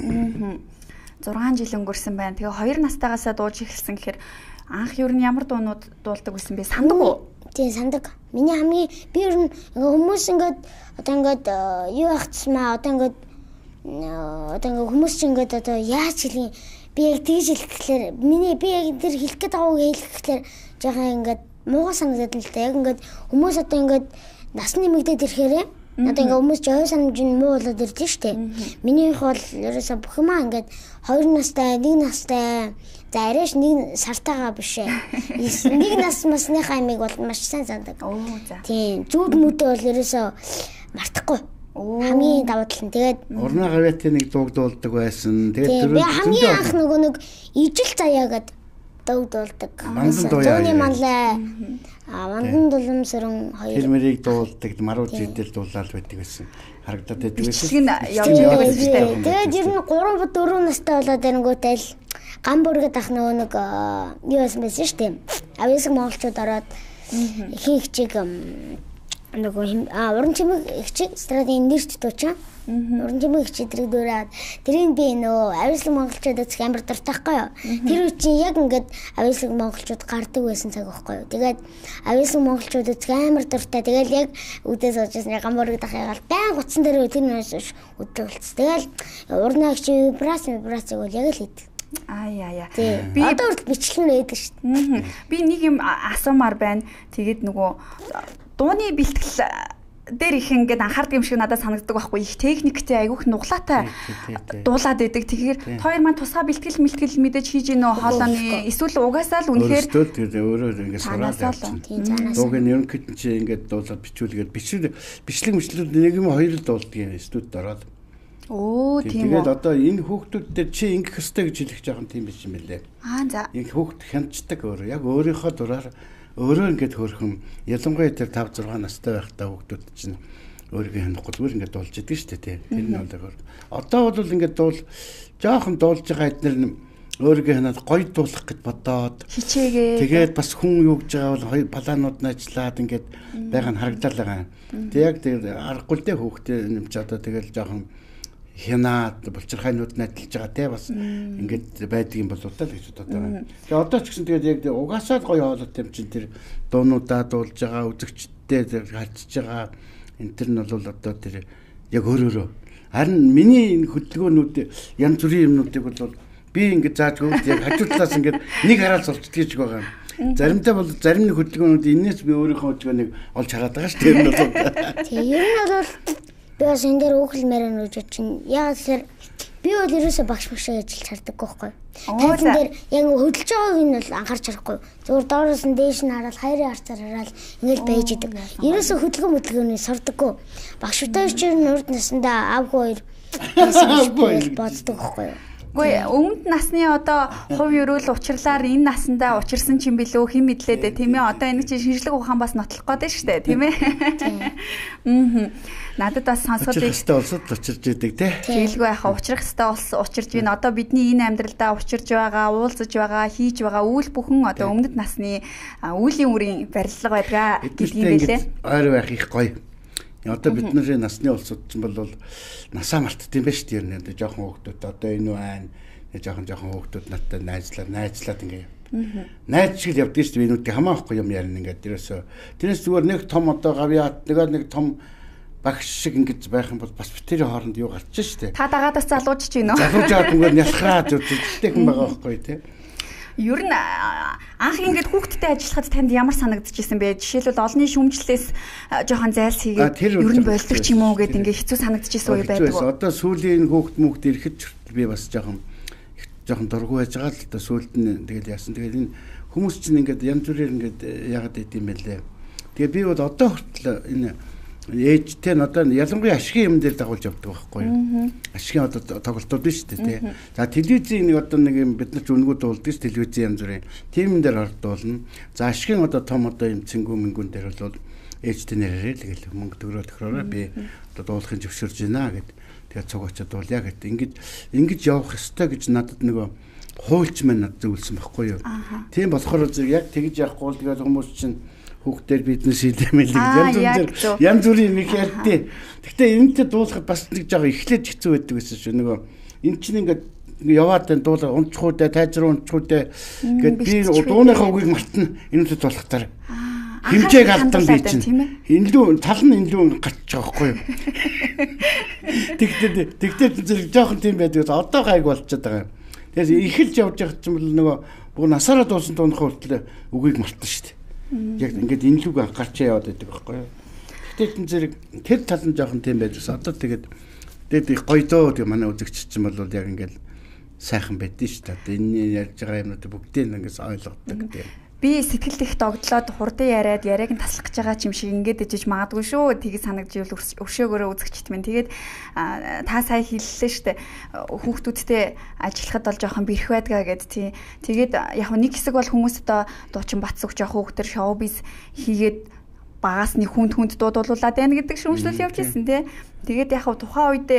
зургаан жил өнгөрсөн байна. Тэгээ хоёр настайгаас дууж эхэлсэн гэхээр анх ер нь ямар дуунууд дуулдаг байсан бэ? Сандаг уу? Тийм сандаг. Миний хамгийн би ер нь хүмүүс ингээд одоо ингээд юу ахтсмаа одоо ингээд одоо ингээд хүмүүс ч ингээд одоо яаж хэлэх би яг тэгж хэлэх гэхээр миний би яг тэр хэлэх гээд байгааг хэлэх гэхээр жоохон ингээд муугай санагдаад л та яг ингээд хүмүүс одоо ингээд нас нэмэгдээд ирэхээр одоо ингээд хүмүүс жоо санамж нь муу болоод ирж штэ. Минийх бол ерөөсө бүх юмаа ингээд хоёр настай, нэг настай за арайш нэг сартаагаа биш ээ. Нэг нас масныхаа амиг бол маш сайн сандаг. Оо за. Тийм. Зүуд мүдээ бол ерөөсөө мартахгүй. Хамгийн давуу тал нь тэгээд урнаа гавьяатын нэг дууг дуулдаг байсан. Тэгээд би хамгийн анх нөгөө нэг ижил заяа гэдэг дууг дуулдаг. Зүүнний манлай. А мандан дулмсрын хоёр тэр мэрийг дуулдаг, марууд жидэл дуулаад байдаг байсан. Харагдаад байдаг байсан. Бичлэг нь явж идэг байсан шүү дээ. Тэгээд ер нь гурван дөрөв настай болоод ирэнгүүтэл гам бүргэд ах нөгөө нэг юу байсан байсан шүү дээ. Авьяасаг монголчууд ороод ихэнх хичээг нөгөө а уран чимэг хичээг стратегийн нэрч дуучаа. Уран чимэг хичээг дэрэг дөрөөд тэрийг би нөө авьяасаг монголчууд үзэх амар дуртайхгүй юу. Тэр үе чинь яг ингээд авьяасаг монголчууд гардаг байсан цаг байхгүй юу. Тэгээд авьяасаг монголчууд үзэх амар дуртай. Тэгэл яг үдээс уужсан гам бүргэд ах ягаал байн гутсан дээр тэр нөөш үдүүлсэн. Тэгэл урнаа хичээг вибрац вибрацыг бол яг л хийдэг. Аа яа яа. Би одоо хүртэл бичлэг нь байдаг шүү дээ. Би нэг юм асуумаар байна. Тэгээд нөгөө дууны бэлтгэл дээр их ингээд анхаардаг юм шиг надад санагддаг байхгүй. Их техниктэй айгүйх нуглаатай дуулаад байдаг. Тэгэхээр хоёр маань тусгай бэлтгэл мэлтгэл мэдээж хийж гинөө хоолойны эсвэл угаасаа л үнэхээр өөрөө ингээд сураад явчихсан. Дууг нь ерөнхийд нь чи ингээд дуулаад бичүүлгээд бичлэг бичлэг мэтлүүд нэг юм хоёр л дуулдаг юм студид ороод. Оо тийм үү. Тэгээд одоо энэ хүүхдүүд дээр чи ингэх ёстой гэж хэлэх жоохон тийм биш юм билээ. Аа за. Энэ хүүхд хянцдаг өөрөө. Яг өөрийнхөө дураар өөрөө ингээд хөөрхөн ялангуяа тэр тавь зургаан настай байхдаа хүүхдүүд чинь өөрийгөө хянахгүй зүгээр ингээд дуулж идэг шүү дээ. Тэр нь бол одоо бол ингээд дуул жоохон дуулж байгаа эднэр өөрийгөө хянаад гоё дуулах гэд бодоод хичээгээ. Тэгээд бас хүн юу гэж байгаа бол хоёр балаанууд нь ажиллаад ингээд байгаа нь харагдал байгаа. Тэг яг тэр аргагүй дээ хүүхдээ нэмч одоо тэгэл жоохон хянаад булчирхайнууд найдалж байгаа те бас ингээд байдаг юм болоо та л гэж бодоод байгаа. Тэгээ одоо ч гэсэн тэгээд яг угаасаа л гоё хоолой юм чинь тэр дуунуудаа дуулж байгаа үзэгчтэй харьцаж байгаа энэ тэр нь бол одоо тэр яг өөрөөрөө харин миний энэ хөдөлгөөнүүд янз бүрийн юмнуудыг бол би ингээд зааж өгөөд яг хажуу талаас ингээд нэг хараад сурчдаг гэж байгаа юм. Заримдаа бол зарим нэг хөдөлгөөнүүд энэс би өөрийнхөө хөдөлгөөнийг олж хараад байгаа шүү дээ. Энэ бол тийм ер нь бол би бас энэ дээр өөхөлмээр нь үж чинь яагаад тэгэхээр би бол ерөөсө багш багшаа ажиллаж чаддаг байхгүй. Тайзан дээр яг хөдөлж байгааг нь бол анхаарч чадахгүй. Зүгээр доороос нь дээш нь хараад хайрын харцаар хараад ингэж байж идэг. Ерөөсө хөдөлгөөн хөдөлгөөний сурдаггүй. Багштай чинь урд наснда аав хоёр боддог байхгүй. Гэхдээ өмнөд насны одоо хувь ерөөл учрлаар энэ насандаа учирсан ч юм билүү хэн мэдлээ дээ тийм ээ. Одоо энэ чинь шинжлэх ухаан бас нотлох гээд шүү дээ тийм ээ. Аа. Надад бас сонсголыг учрахтай улсад учирж идэг тий. Тэгэлгүй яхаа учрах хэвээр улс учирж байна. Одоо бидний энэ амьдралдаа учирж байгаа, уулзаж байгаа, хийж байгаа үйл бүхэн одоо өмнөд насны үеийн үрийн барилга байдгаа гэдгийг нэлээ. Ойр байх их гоё. Одоо бидний насны улсууд ч бол насаа мартдсан байх шүү дээ. Одоо жоохон хүүхдүүд одоо энэ байна. Жоохон жоохон хүүхдүүд надтай найзлаад найзлаад ингээ. Найз шиг явдаг шүү дээ. Энүүдийг хамаахгүй юм ярина ингээд дээрээсөө. Тэрээс зүгээр нэг том одоо гавьяат нөгөө нэг том багш шиг ингэж байх юм бол бас битэрийн хооронд юу гарч шүү дээ. Та дагаадаас залуужж байна уу? Залуужж байгаа ингээд нялхраад үзэлтэй хүн байгаа байхгүй тий. Ер нь анх ингээд хүүхдтэй ажиллахад танд ямар санагдчихсэн бэ? Жишээлбэл олонний шүмжлээс жоохон зайлс хийгээд ер нь болдог ч юм уу гэд ингээд хэцүү санагдчихсэн үе байдаг уу? Одоо сүүлийн хүүхд мөхд ирэхэд би бас жоохон жоохон дургүй байж байгаа л да сүүлд нь тэгэл яасан. Тэгээд энэ хүмүүс чинь ингээд янз бүрээр ингээд яагаад гэдэм бэлээ. Тэгээ би бол одоо хүртэл энэ ээжтэй нь одоо ялангуяа ашигын юм дээр дагуулж явдаг байхгүй юу? Ашигын одоо тоглолтууд биш үү тий. За телевизийн нэг одоо нэг юм бид нар ч үнгүүд дуулдаг ш телевизийн янз бүрийн тийм юм дээр ордуулна. За ашигын одоо том одоо юм цэнгүү мэнгүүн дээр бол ээжтэй нэрээрээ л гэл мөнгө төгрөө тохиороо би одоо дуулахын зөвшөөрж байна гэд тэгээ цугачаад дуулъя гэд ингэж ингэж явах ёстой гэж надад нөгөө хуульч маань надад зөвлөсөн байхгүй юу? Тийм болохоор яг тэгж явахгүй л тэгээд хүмүүс чинь хүүхдээр бизнес хийлэмэл янз бүр янз бүрийн нэг ярьдээ. Гэхдээ энэтэй дуулахад бас нэг жоо эхлээд хэцүү байдаг гэсэн шүү. Нөгөө эн чинь ингээд яваад энэ дуулаа унцхуудаа тайзруу унцхуудаа ингээд би дууныхаа үгийг мартна энэтэй дуулахтаар хэмжээг алдан би чинь илүү тал нь илүү гарч байгаа байхгүй юу. Тэгтээ тэгтээ зэрэг жоохон тийм байдаг. Одоо гайг болчиход байгаа юм. Тэгэхээр эхэлж явж байгаа чинь бол нөгөө бүр насаараа дуусан дууныхаа хүртэл үгийг мартна шүү дээ. Яг ингээд энэ лүг гарч яваад байдаг байхгүй юу. Гэтэл энэ зэрэг тэр тал нь жоохон тийм байдсан. Одоо тэгээд тэгээд их гоё доо гэх манай үзэгч чинь бол яг ингээд сайхан байдсан шүү дээ. Энэ ярьж байгаа юмнууд бүгдийг ингээс ойлгодог тийм. Би сэтгэлд их догдлоод хурдан яриад яриаг нь таслах гэж байгаа юм шиг ингээд ижиж магадгүй шүү. Тгий санагдчихвэл өршөөгөөрөө үзэгчт минь. Тэгээд та сая хэллээ шүү дээ. Хүүхдүүдтэй ажиллахад бол жоохон бэрх байдгаа гэд тий. Тэгээд яг нэг хэсэг бол хүмүүс одоо дуучин Батсүх жоох хүүхдэр шоубиз хийгээд багаас нэг хүнд хүнд дуудуулуулаад байна гэдэг шүүмжлэл явж ирсэн тий. Тэгээд яг тухайн үед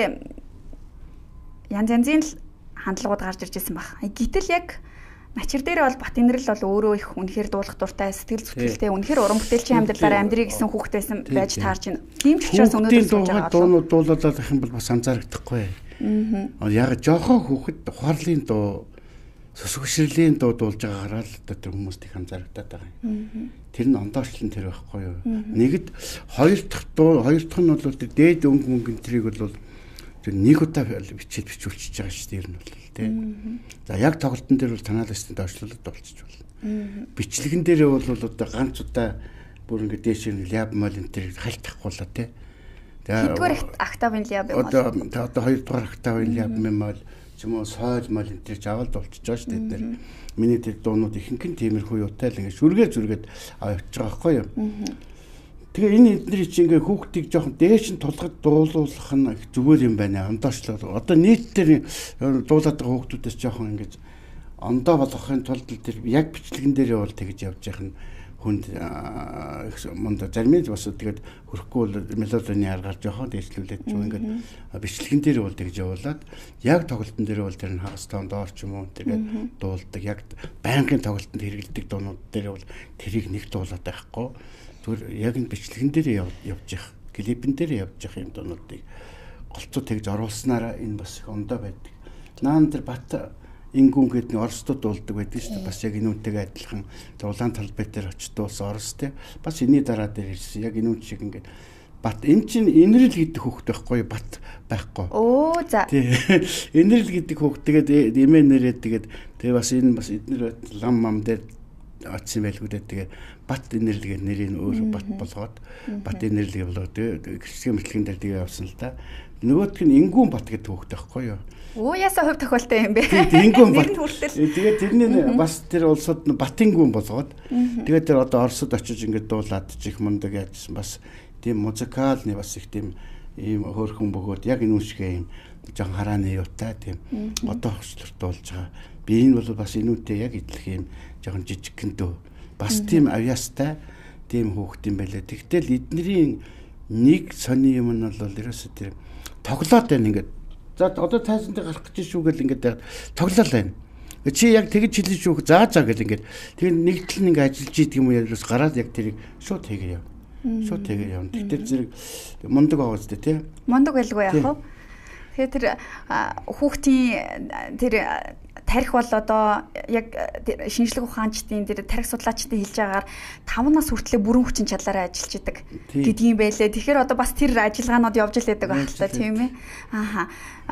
янз янзын хандлагууд гарч ирж ирсэн баг. Гэтэл яг Начир дээр бол Батинрэл бол өөрөө их үнэхээр дуулах дуртай, сэтгэл зүтгэлтэй, үнэхээр уран бүтээлчийн амьдралаар амьдрий гэсэн хүүхдтэйсэн байж таарч байна. Тийм ч учраас өнөөдөр сууж байгаа. Дуунууд дуулуулаад их юм бол бас анзаарагдахгүй. Аа. Яг жоохон хүүхэд ухаарлын дуу, сүсгшрэлийн дуу дуулж байгаагаараа л одоо хүмүүст их анзаарагдаад байгаа юм. Тэр нь ондоочлон тэр байхгүй юу? Нэгд хоёр дахь дуу, хоёр дахь нь бол тэр дээд өнгө мөнгөн тэрийг бол нэг удаа бичээд бичүүлчихэж байгаа шүү дээ. Ер нь бол тий. За яг тоглолтын дээр бол танааластын доошлолод болчих болно. Бичлэгэн дээр бол одоо ганц удаа бүр ингэ дээш нь ляб мал энэ төр хальтахгүйла тий. Хэдгээр октавын ляб юм одоо одоо хоёр дахь октавын ляб мал ч юм уу сойл мал энэ төр жавал болчихж байгаа шүү дээ. Тэр миний тэр дуунууд ихэнх нь тиймэрхүү юутай л ингэ шүргээ зүргээд авч байгаа байхгүй юу? Тэгээ энэ эдний чинь ингээ хүүхдийг жоохон дээш нь тулгад дуулуулах нь их зүгээр юм байна. Ондоочлол. Одоо нийтээр дуулаад байгаа хүүхдүүдээс жоохон ингэж ондоо болгохын тулд тэр яг бичлэгэн дээрээ бол тэгж явж явах нь хүнд мунда зарим нь бас тэгээд хөрөхгүй бол мелодины аргаар жоохон дээшлүүлээд ч юм ингээд бичлэгэн дээрээ бол тэгж явуулаад яг тоглолтын дээрээ бол тэр нь хагас тоон доор ч юм уу тэгээд дуулдаг. Яг байнгын тоглолтод хэрэгэлдэг дуунууд дээрээ бол тэрийг нэг дуулаад байхгүй. Яг энэ бичлэгэн дээр явж явах, клипэн дээр явж явах юм дуунуудыг голцоо тэгж оруулснараа энэ бас их ондоо байдаг. Наан тэр Бат Ингүүн гэдэг нэг Оросдод дуулдаг байдаг шүү дээ. Бас яг энүүнтэйгээ адилхан улаан талбай дээр очиж дуулсан Орос те. Бас энэний дараа дээр ирсэн. Яг энүүн шиг ингээд Бат эн чинь инрэл гэдэг хүүхэд байхгүй бат байхгүй. Оо за. Тий. Инрэл гэдэг хүүхэд тэгээд эмээ нэрээ тэгээд тэгээ бас энэ бас эднэр лам мам дээр очсон байлгүй дээ. Тэгээ бат инрэл гэдэг нэрийг өөр бат болгоод бат инрэл болгоод тэгээ гэрчлийн мэтлэгэн дээр тэгээ явсан л да. Нөгөөх нь ингүүн бат гэдэг хүүхэд байхгүй юу? Оо ясаа хувь тохиолтой юм бэ? Ингүүн бат. Тэгээд тэрний бас тэр улсууд батингүүн болгоод тэгээд тэр одоо Оросд очиж ингээд дуулаад чих мундаг яажсан бас тийм музыкалны бас их тийм ийм хөөрхөн бөгөөд яг энэ үсгээ ийм жан харааны юутай тийм одоо хөшлөрт болж байгаа. Би энэ бол бас энүүтэй яг идэх ийм жоохон жижигхэн дөө. Бас тийм авьяастай тийм хүүхэд юм байлаа. Тэгтэл эднэрийн нэг сони юм нь бол ерөөсөө тийм тоглоод байна ингээд. За одоо тайзан дээр гарах гэж шүү гэл ингээд тоглол байна. Чи яг тэгж хэлж шүү заа заа гэл ингээд. Тэгээ нэгдэл нэг ажиллаж идэг юм уу яа гараад яг тэрийг шууд хийгээ яв. Шууд тэгээ явна. Тэгэхээр зэрэг мундаг байгаа үстэй тий. Мундаг байлгүй яах вэ? Тэгэхээр тэр хүүхдийн тэр тарих бол одоо яг шинжлэх ухаанчдын тэр тарих судлаачдын хэлж байгаагаар таван нас хүртлээр бүрэн хүчин чадлаараа ажиллаж идэг гэдгийм байлээ. Тэгэхээр одоо бас тэр ажиллагаанууд явж л байдаг байх л та тийм ээ. Ааха.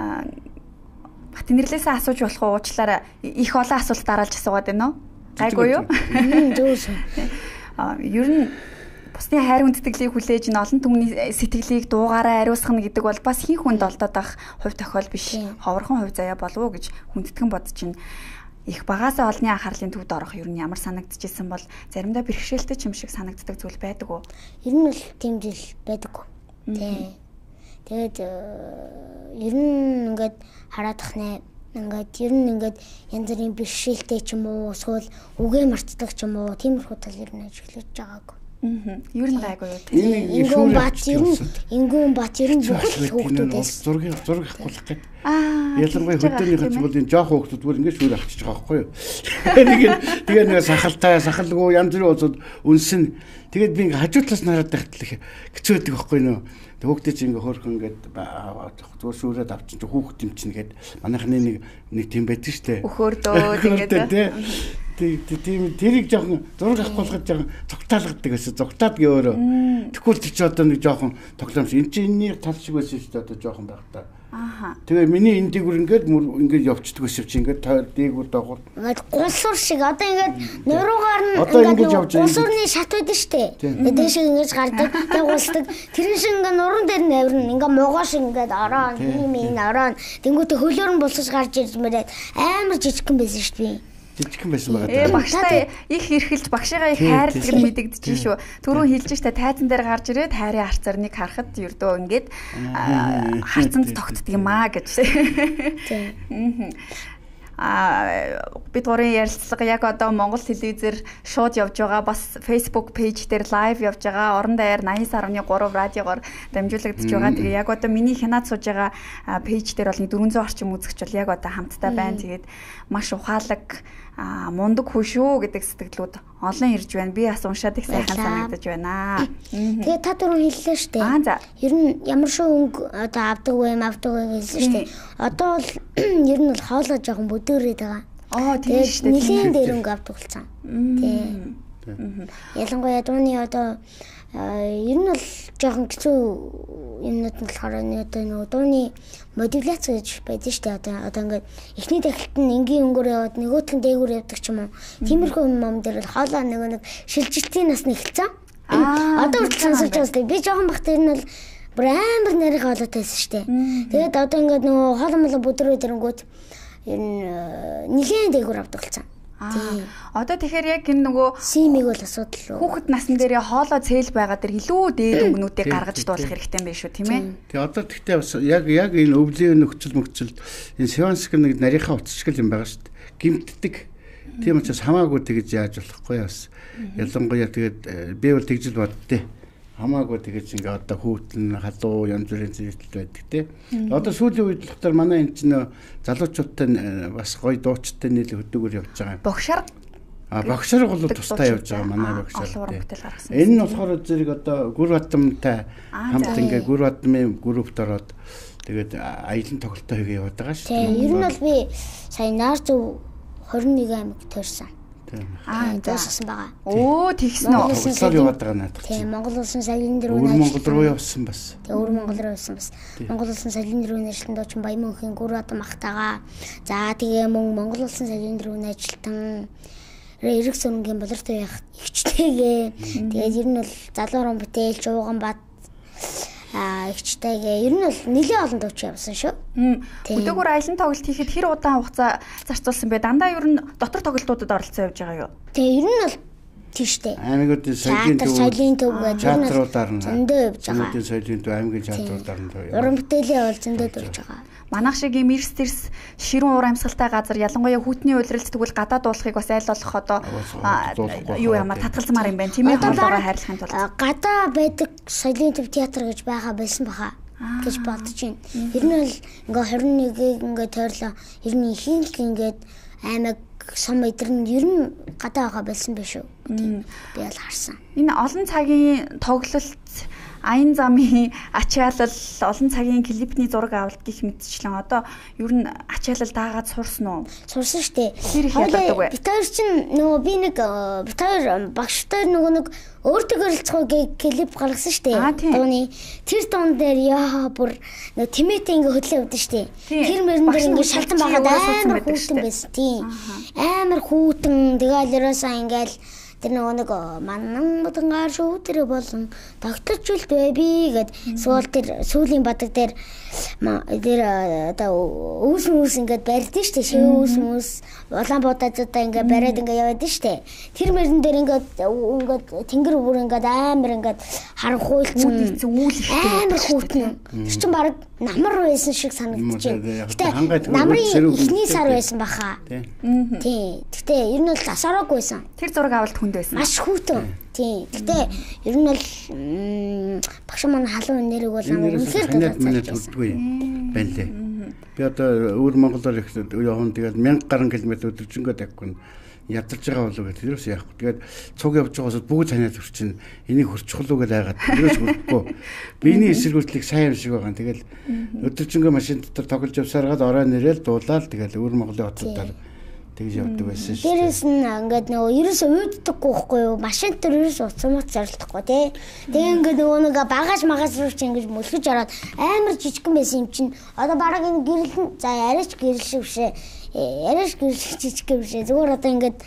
Батнэрлээсээ асууж болох уу уучлаарай. Их олон асуулт дараалж асуугаад байна уу? Гайгүй юу? Зөөсөн. Аа ер нь бусны хайр хүндэтгэлийг хүлээж н олон түмний сэтгэлийг дуугаараа ариусгах гэдэг бол бас хин хүнд олдоод ах хувь тохиол биш. Ховорхон хувь заяа болов уу гэж хүндэтгэн бодож ин их багаасаа олны анхаарлын төвд орох ер нь ямар санагдчихсэн бол заримдаа бэрхшээлтэй ч юм шиг санагддаг зүйл байдаг уу? Ер нь бол тийм зүйл байдаг. Тий. Тэгээд ер нь ингээд хараадах нэ ингээд ер нь ингээд янз бүрийн бэрхшээлтэй ч юм уу эсвэл үгээ мартдаг ч юм уу тиймэрхүү тал ер нь ажиглаж байгаагүй. Мм. Ер нь гайгүй юу. Ингүүн бат ер нь ингүүн бат ер нь бүхэл хүүхдүүдээс зургийг зураг авахулах гэдэг. Аа. Ялангуяа хөдөөний хац бол энэ жоох хүүхдүүд бүр ингэж шүүр авчиж байгаа байхгүй юу. Тэгээд тэгээ нэг сахалтай сахалгүй янз бүрийн улсууд үнсэн. Тэгээд би ингээ хажуу талаас нараад тахтлах хэцүү байдаг байхгүй юу. Хүүхдээ чи ингээ хөөрхөн ингээд зүгээр шүүрээд авчин чи хүүхд юм чинь гээд манайхны нэг нэг тийм байдаг штэ. Өхөөрдөө тэгээд тийм тэрийг жоохон зураг авахулахад жоохон цогтаалгадаг гэсэн. Цогтаад гээ өөрөө. Тэгвэл чи одоо нэг жоохон тоглоомс энэ чи энэний тал шиг байсан шүү дээ одоо жоохон байх та. Ааха. Тэгээ миний энэ дээгүр ингээд ингээд явчихдаг гэсэн чи ингээд дээгүр доогуур. Ингээд гулсуур шиг одоо ингээд нуруугаар нь ингээд гулсуурны шат байдаг штэ. Тэгээд шиг ингэж гардаг. Тэгээд гулсдаг. Тэрэн шиг ингээд нуруунд дээр навирна. Ингээд могоо шиг ингээд ороо юм ин ороо. Тэнгүүтээ хөлөөр нь булсаж гарч ирж мөрөөд амар жижигхэн байсан шүү дээ. Жижигхэн байсан байгаа. Ээ багштай их хэрхэлж багшигаа их хайрладаг нь мэдэгдэж шүү. Түрүүн хэлж штэ тайзан дээр гарч ирээд хайрын харцаар нэг харахад ердөө ингээд харцанд тогтдөг юм аа гэж. Тийм. А бид гурийн ярилцлага яг одоо Монгол телевизээр шууд явж байгаа бас Facebook пэйж дээр лайв явж байгаа орон даяар ninety point three радиогоор дамжуулагдж байгаа. Тэгээ яг одоо миний хянаад сууж байгаа пэйж дээр бол four hundred орчим үзэгч бол яг одоо хамтдаа байна. Тэгээд маш ухаалаг мундаг хүн шүү гэдэг сэтгэлүүд олон ирж байна. Би бас уншаад их сайхан санагдаж байна. Тэгээ та түрүү хэллээ шүү дээ. Аа за. Ер нь ямар шиг өнгө одоо авдаг вэ, авдаг вэ гэсэн шүү дээ. Одоо бол ер нь бол хоолоо жоохон бүдүүрээд байгаа. Аа тийм шүү дээ. Нилийн дээр өнгө авдаг болсон. Тийм. Ялангуяа дууны одоо ер нь бол жоохон хэцүү юмнууд нь болохоор одоо нөгөө дууны модуляц гэж байдаг шүү дээ. Одоо одоо ингээд эхний тахилт нь энгийн өнгөөр яваад нөгөөх нь дээгүүр явдаг ч юм уу. Тиймэрхүү юм дээр бол хоолоо нөгөө нэг шилжилтийн нас нь эхэлсэн. Аа одоо үргэлж сонсож байгаа. Би жоохон бахт ер нь бол бүр амар нарийн хоолойтой байсан шүү дээ. Тэгээд одоо ингээд нөгөө хоолой молоо бүдрөө дэрэнгүүт ер нь нилийн дээгүүр авдаг болсон. Аа. Одоо тэгэхээр яг энэ нөгөө симиг бол асуудал руу. Хүүхэд насн дээр хоолой цээл байгаа дэр илүү дээд өнгөнүүдийг гаргаж дуулах хэрэгтэй юм байна шүү, тийм ээ. Тэгээ одоо тэгтээ бас яг яг энэ өвлийн нөхцөл мөхцөлд энэ севанск нэг нарийнхаа утасчгал юм байгаа шүү дээ. Гимтдэг. Тийм учраас хамаагүй тэгж яаж болохгүй бас. Ялангуяа тэгээд би бол тэгжил боддөө. Хамаагүй тэгэж ингээ одоо хүүтэн халуу янз бүрийн зүйлүүд байдаг те. Одоо сүүлийн үед болохоор манай энэ чинь залуучуудтай бас гоё дуучтай нийл хөдөөгөр явж байгаа юм. Богшар. А богшар бол тустай явж байгаа манай богшар. Энэ нь болохоор зэрэг одоо гүр батамтай хамт ингээ гүр батмын группт ороод тэгээд аялын тоглолтоо хийгээ яваад байгаа шүү дээ. Тийм ер нь бол би сая наар зөв twenty-one аймаг төрсэн. Аа дууссан байгаа. Оо тэгсэн үү. Улсаар яваад байгаа надад. Тийм Монгол улсын соёлын дөрөв Өвөр Монгол руу явсан бас. Тэгээ өвөр Монгол руу явсан бас. Монгол улсын соёлын дөрөвний ажилтан доочин Баян мөнхийн гүр одоо махтагаа. За тэгээ мөн Монгол улсын соёлын дөрөвний ажилтан Эрэг Сүрэнгийн болортой явах ихчтэйгээ. Тэгээд ер нь бол залуу орон бүтээл Жууган бат а ихчтэйгээ ер нь бол нэлээд олон дууч явсан шүү. Өдөөгөр аялан тоглолт хийхэд хэр удаан хугацаа зарцуулсан бэ? Дандаа ер нь дотор тоглолтуудад оролцсон явж байгаа юу? Тэгээ ер нь бол тийштэй. Аймагуудын соёлын төв соёлын төв гэж театруудаар нь зөндөө явж байгаа. Аймагуудын соёлын төв аймгийн театруудаар нь уран бүтээлийн бол зөндөө дурж байгаа. Манайх шиг юм эрс тэрс ширүүн уур амьсгалтай газар ялангуяа хүүтний уйлралт тэгвэл гадаад уулахыг бас айл болох одоо юу ямар татгалзмаар юм байна. Тийм ээ хоолоогоо хайрлахын тулд гадаа байдаг соёлын төв театр гэж байгаа байсан баха гэж бодож байна. Ер нь бол ингээ хорин нэгийг ингээ тойрлоо. Ер нь ихэнх ингээд аймаг сум эдэр нь ер нь гадаа байгаа байсан байх шүү. Би бол харсан. Энэ олон цагийн тоглолт аян замын ачаалал олон цагийн клипний зураг авалт гэх мэтчлэн одоо ер нь ачаалал даагаад сурсан уу? Сурсан штэ. Тэр их яддаг вэ? Би тэр чинь нөгөө би нэг би тэр багштай нөгөө нэг өөртөө гэрэлцэх клип гаргасан штэ. Дууны тэр дуун дээр яа бүр нөгөө тэмээтэй ингээ хөдлөө өгдөн штэ. Тэр мөрөн дээр ингээ шалтан байгаад амар хүүтэн байсан. Тийм. Амар хүүтэн тэгэл ерөөсөө ингээл тэр нөгөө нэг манан модонгаар шүүтрэ болон тогтолцолт бай би гэд суул тэр сүүлийн бадаг дээр тэр одоо үүс мүс ингээд барьдэн штэ шүүс мүс Улаанбаатаруудаа ингээд бариад ингээд яваад штэ тэр мөрөн дээр ингээд ингээд тэнгэр бүр ингээд амар ингээд харанхуйлцсан үүл амар хүүтэн тэр чин баг намар байсан шиг санагдчихэв. Гэтэ намрын ихний сар байсан баха. Тийм. Гэтэ ер нь бол асараагүйсэн. Тэр зураг авалт хүнд байсан. Маш хүүтэн. Тийм. Гэтэ ер нь бол багш маань халуун нэрэг бол үнэхээр төлдөггүй байна лээ. Би одоо өвөр Монголоор их явна тэгээд мянга гаруй километр өдөржингөө тавьхгүй ядарч байгаа болов гэдэг. Тэрөөс яахгүй. Тэгээд цуг явж байгаасаа бүгд таниад хүрчин энийг хурцхал уу гэж айгаад тэрөөс хүрхгүй. Биений эсэргүүцлийг сайн юм шиг байгаа. Тэгээд өдөржингөө машин дотор тоглож явсараад орой нэрэл дуулаад тэгээд өвөр Монголын хотуудаар тэгж явдаг байсан шүү. Дээрээс нь ингээд нөгөө ерөөсөө уйддаггүй байхгүй юу? Машин дээр ерөөсөө уцамж зарлахгүй тий. Тэгээ ингээд нөгөө нэг багаж магаас руу чи ингэж мөлгөж ороод амар жижигхэн байсан юм чинь одоо бараг энэ гэрэл за арайч гэрэл шиг бишээ. Арайч гэрэл шиг жижигхэн бишээ. Зүгээр одоо ингээд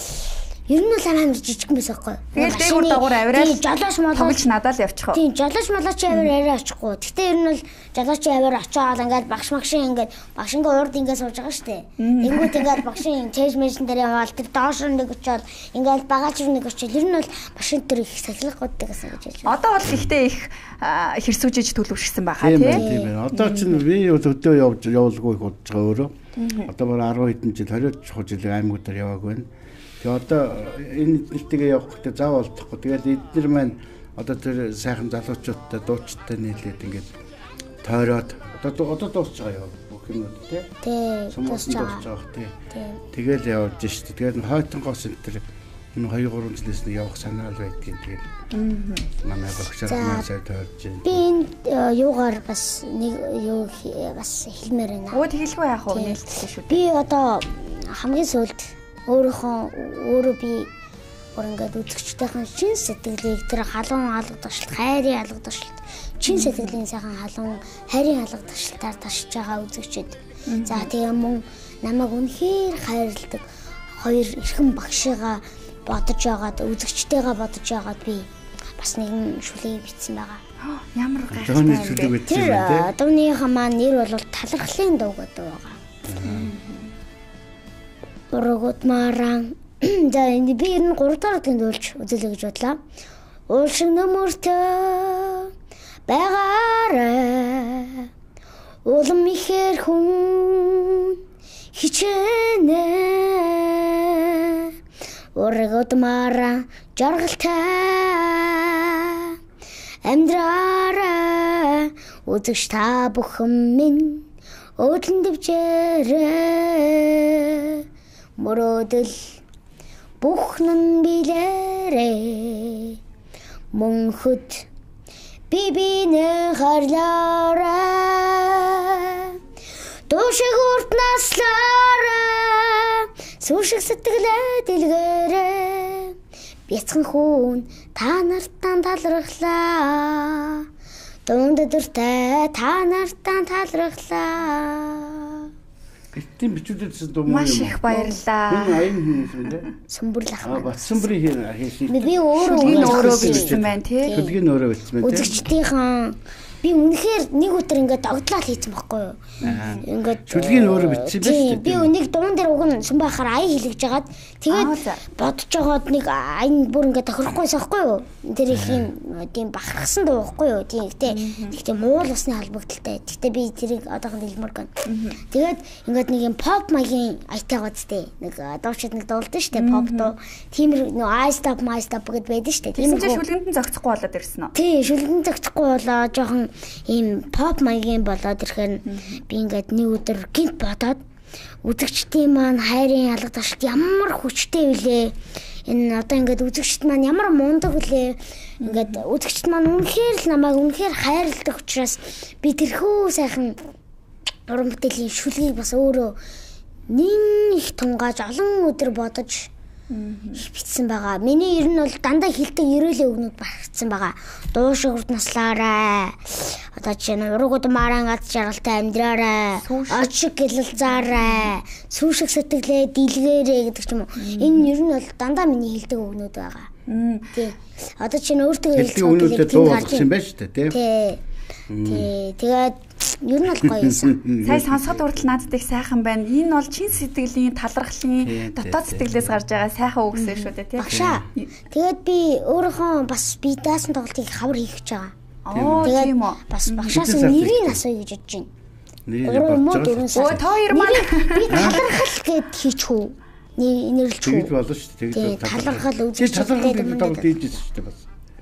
ер нь л амар жижигхэн байсан байхгүй юу? Тэгээд дээгүүр дагуур авирал жолооч молооч тоглож надад л явчих. Тийм жолооч молооч авир арай очихгүй. Гэтэ ер нь л жолооч авир очоод ингээд багш магшин ингээд багшингийн урд ингээд сууж байгаа штэ. Тэнгүүд ингээд багшин чэйж мэшин дээр яваал тэр доош нэг очоод ингээд багаач нэг очоод ер нь бол машин дээр их сахилах годдаг гэсэн гэж хэлж байна. Одоо бол ихтэй их хэрсүүжиж төлөвшсөн байхаа тий. Тийм байна. Одоо чинь би өдөө явж явуулгүй их удаж байгаа өөрөө. Одоо бүр арван хэдэн жил хориод чухал жил аймагуудаар яваагүй байна. Тэгээ одоо энэ нэлтэйгээ явах гэдэг зав олдохгүй. Тэгээд эдгээр маань одоо тэр сайхан залуучуудтай дуучтай нийлээд ингээд тойроод одоо одоо дуусч байгаа юу бүх юмуд тий. Тий. Дуусч байгаа тий. Тэгэл явж штэ. Тэгээд хойтонгоос энэ тэр энэ хоёр гурван жилээс нэг явах санаа л байдгийн. Тэгээд манай багшаар маань сая тойрж байна. Би энэ юугаар бас нэг юу бас хэлмээр байна. Өө тэгэлгүй яах вэ нээлттэй шүү. Би одоо хамгийн сүүлд өөрийнхөө өөрөө би бүр ингээд үзэгчтэйхэн чин сэтгэлийг тэр халуун алгадагшилт, хайрын алгадагшилт, чин сэтгэлийн сайхан халуун хайрын алгадагшилтаар ташиж байгаа үзэгчд. За тэгээ мөн намайг үнэхээр хайрладаг хоёр эрхэм багшигаа бодож байгаад үзэгчтэйгээ бодож байгаад би бас нэгэн шүлэг бичсэн байгаа. Ямар гайхалтай. Дууны шүлэг бичсэн байна тий. Тэр дууныхаа маань нэр бол талархлын дуу гэдэг байгаа. Урагт маран за энэ би энэ гурав дахь өдрөнд үйлч үзэлээ гэж бодлаа. Уул шиг нөмөртөө байгаарай. Улам ихэр хүн хичээнэ. Урагт маран жаргалтай амьдраарай. Үзэгч та бүхэн минь өөдлөн дэвжээрэй. Мөрөөдөл бүхнэн билээрээ мөнхөд би бинэ харлаарай. Душиг урт наслаарай Сүүшиг сэтгэлээ дэлгээрээ бяцхан хүн та нартаа талархлаа. Дунд дуртай та нартаа талархлаа. Гэтийн бичүүлсэн дуу юм. Маш их баярлаа. Энэ аян хийсэн дээ. Сүмбэрлэх Аа бас сүмбрийн хийсэн. Би өөрөө энэ өөрөө бичсэн байна тий. Хөдөлгөөний өөрөө бичсэн байна тий. Үзэгчдийн би үнэхээр нэг өдөр ингээд догтлол хийсэн байхгүй юу? Ингээд Шүлгийн өөрөө бичсэн байх шүү дээ. Би нэг дуун дээр уг нь сүм байхаар аян хэлгэж хагаад тэгээд бодож жагаад нэг аян бүр ингээд тохирохгүй байхгүй юу? Тэр их юм тийм бахархсан дуу байхгүй юу? Тийм гэхдээ гэхдээ муул усны холбогдолтой. Гэхдээ би тэрийг одоохон дэлгмөр гэн. Тэгээд ингээд нэг юм pop маягийн айтайгаа зүтэй. Нэг дуучид нэг дуулдаг шүү дээ pop дуу. Тиймэр нөө I stop my stop гэдээ байдаг шүү дээ. Тийм ч шүлгэнд нь зогцохгүй болоод ирсэн үү? Тий, шүлгэнд зогцохгүй болоо жоохон ийм pop маягийн болоод ирэхээр би ингээд нэг өдөр гинт бодоод үзэгчдийн маань хайрын ялгадагшд ямар хүчтэй вүлээ. Энэ одоо ингээд үзэгчд маань ямар мундаг вүлээ. Ингээд үзэгчд маань үнэхээр л намайг үнэхээр хайрладаг учраас би тэрхүү сайхан уран бүтээлийн шүлгийг бас өөрөө нин их тунгааж олон өдөр бодож бичсэн байгаа. Миний ер нь бол дандаа хилдэг ерөөлөө өгнөд багцсан байгаа. Дуу шуурд наслаарай. Одоо чинь урагуд маран гад жаргалтай амьдраарай. Очиг гэлэлзаарай. Сүүшиг сэтгэлээ дийлгээрэй гэдэг ч юм уу. Энэ ер нь бол дандаа миний хилдэг өгнөд байгаа. Тий. Одоо чинь өөртөө хэлдэг өгнөдөө дуу болгосон байж та тий. Тий. Тий. Тэгээд ер нь бол гоё юмсан. Сая сонсоход хүртэл надад их сайхан байна. Энэ бол чин сэтгэлийн талархлын дотоод сэтгэлээс гарч байгаа сайхан үг гэсэн шүү дээ тий. Багшаа. Тэгээд би өөрийнхөө бас би даасан тоглолтыг хавар хийх гэж байгаа. Оо тийм үү. Бас багшаас нэрийг асууя гэж бодож байна. Нэрийг бодож байгаа. Өө та хоёр маань би талархал гэд хийчихв. Нэрлэж тэгж болно шүү дээ. Тэгж талархал үзэж талархал тоглолт хийжсэн шүү дээ бас.